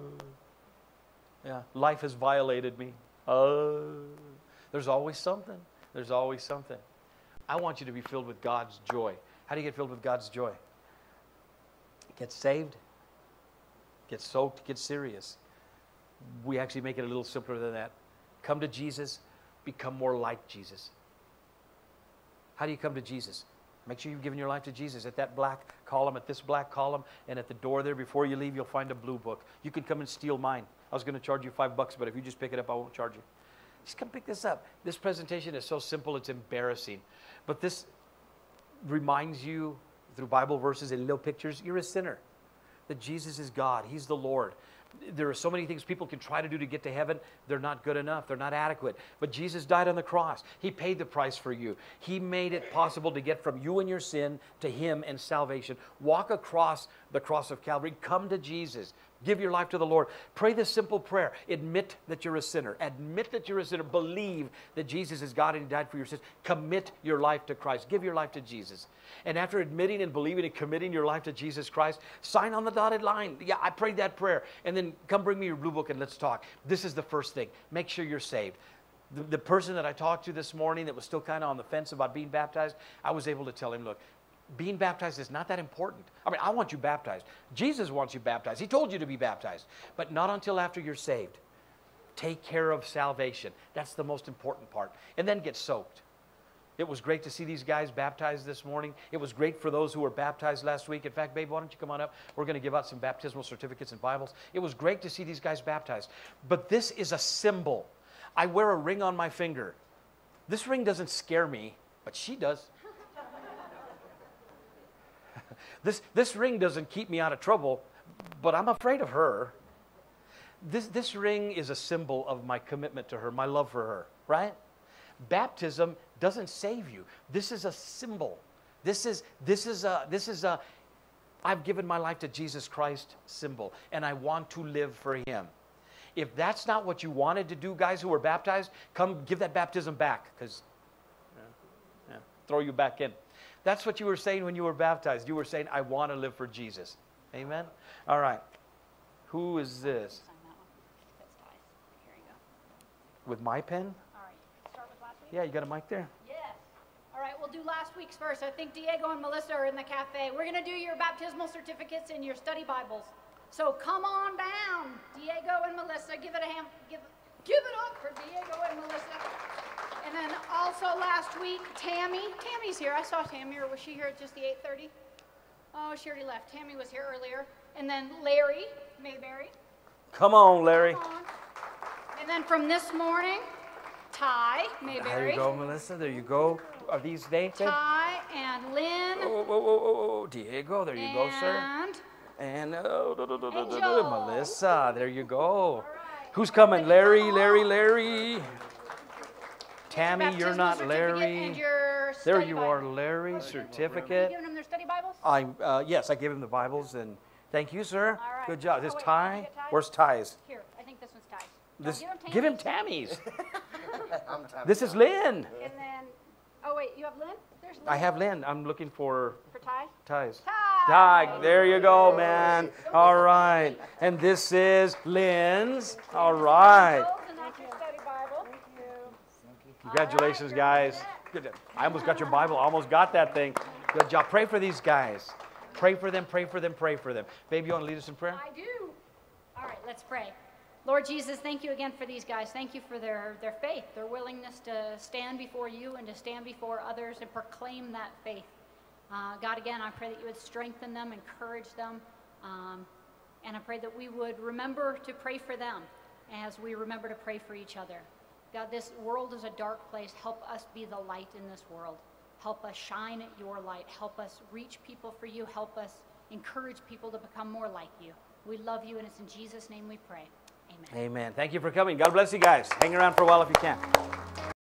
Yeah, life has violated me. Oh. There's always something. There's always something. I want you to be filled with God's joy. How do you get filled with God's joy? Get saved. Get soaked. Get serious. We actually make it a little simpler than that. Come to Jesus. Become more like Jesus. How do you come to Jesus? Make sure you've given your life to Jesus. At that black column, at this black column, and at the door there, before you leave, you'll find a blue book. You can come and steal mine. I was going to charge you five bucks, but if you just pick it up, I won't charge you. Just come pick this up. This presentation is so simple, it's embarrassing. But this reminds you, through Bible verses and little pictures, you're a sinner. That Jesus is God. He's the Lord. There are so many things people can try to do to get to heaven. They're not good enough. They're not adequate. But Jesus died on the cross. He paid the price for you. He made it possible to get from you and your sin to Him and salvation. Walk across the cross of Calvary. Come to Jesus. Give your life to the Lord. Pray this simple prayer. Admit that you're a sinner. Admit that you're a sinner. Believe that Jesus is God and He died for your sins. Commit your life to Christ. Give your life to Jesus. And after admitting and believing and committing your life to Jesus Christ, sign on the dotted line. Yeah, I prayed that prayer. And then come bring me your blue book and let's talk. This is the first thing. Make sure you're saved. The, the person that I talked to this morning that was still kind of on the fence about being baptized, I was able to tell him, look, being baptized is not that important. I mean, I want you baptized. Jesus wants you baptized. He told you to be baptized, but not until after you're saved. Take care of salvation. That's the most important part. And then get soaked. It was great to see these guys baptized this morning. It was great for those who were baptized last week. In fact, babe, why don't you come on up? We're going to give out some baptismal certificates and Bibles. It was great to see these guys baptized. But this is a symbol. I wear a ring on my finger. This ring doesn't scare me, but she does. This, this ring doesn't keep me out of trouble, but I'm afraid of her. This, this ring is a symbol of my commitment to her, my love for her, right? Baptism doesn't save you. This is a symbol. This is, this is a, this is a, I've given my life to Jesus Christ symbol, and I want to live for Him. If that's not what you wanted to do, guys who were baptized, come give that baptism back, because yeah, yeah, throw you back in. That's what you were saying when you were baptized. You were saying, I want to live for Jesus. Amen? All right. Who is this? Sign that one. That's nice. Here you go. With my pen? All right. Start with last week? Yeah, you got a mic there? Yes. All right, we'll do last week's first. I think Diego and Melissa are in the cafe. We're going to do your baptismal certificates and your study Bibles. So come on down. Diego and Melissa, give it a hand. Give, Give it up for Diego and Melissa. And then also last week, Tammy. Tammy's here. I saw Tammy, or was she here at just the eight thirty? Oh, she already left. Tammy was here earlier. And then Larry Mayberry. Come on, Larry. Come on. And then from this morning, Ty Mayberry. There you go, Melissa. There you go. Are these Nathan? Ty and Lynn. Oh, oh, oh, oh, oh, Diego. There you go, sir. And And uh, da, da, da, da, da, da, Angel. Melissa. There you go. all right. Who's coming? Everybody Larry, come Larry, on. Larry. Tammy, you're Baptismal not certificate and Larry. your There study you Bible. are, Larry. Are you Certificate. giving them their study Bibles? I uh, yes, I gave him the Bibles, and thank you, sir. All right. Good job. Oh, This wait, Ty. can I get Ty's? Where's Ty's? Here, I think this one's Ty's. No, This, give him Tammy's. give him Tammy's. I'm Tammy. This is Lynn. And then, oh wait, you have Lynn? There's Lynn. I have Lynn. I'm looking for For Ty? Ty's. Ty! Ty, there you go, man. All right. And this is Lynn's. All right. And that's your study Bible. Thank you. Congratulations, guys. Good job. I almost got your Bible. Almost got that thing. Good job. Pray for these guys. Pray for them, pray for them, pray for them. Baby, you want to lead us in prayer? I do. All right, let's pray. Lord Jesus, thank you again for these guys. Thank you for their, their faith, their willingness to stand before you and to stand before others and proclaim that faith. Uh, God, again, I pray that you would strengthen them, encourage them, um, and I pray that we would remember to pray for them as we remember to pray for each other. God, this world is a dark place. Help us be the light in this world. Help us shine your light. Help us reach people for you. Help us encourage people to become more like you. We love you, and it's in Jesus' name we pray. Amen. Amen. Thank you for coming. God bless you guys. Hang around for a while if you can.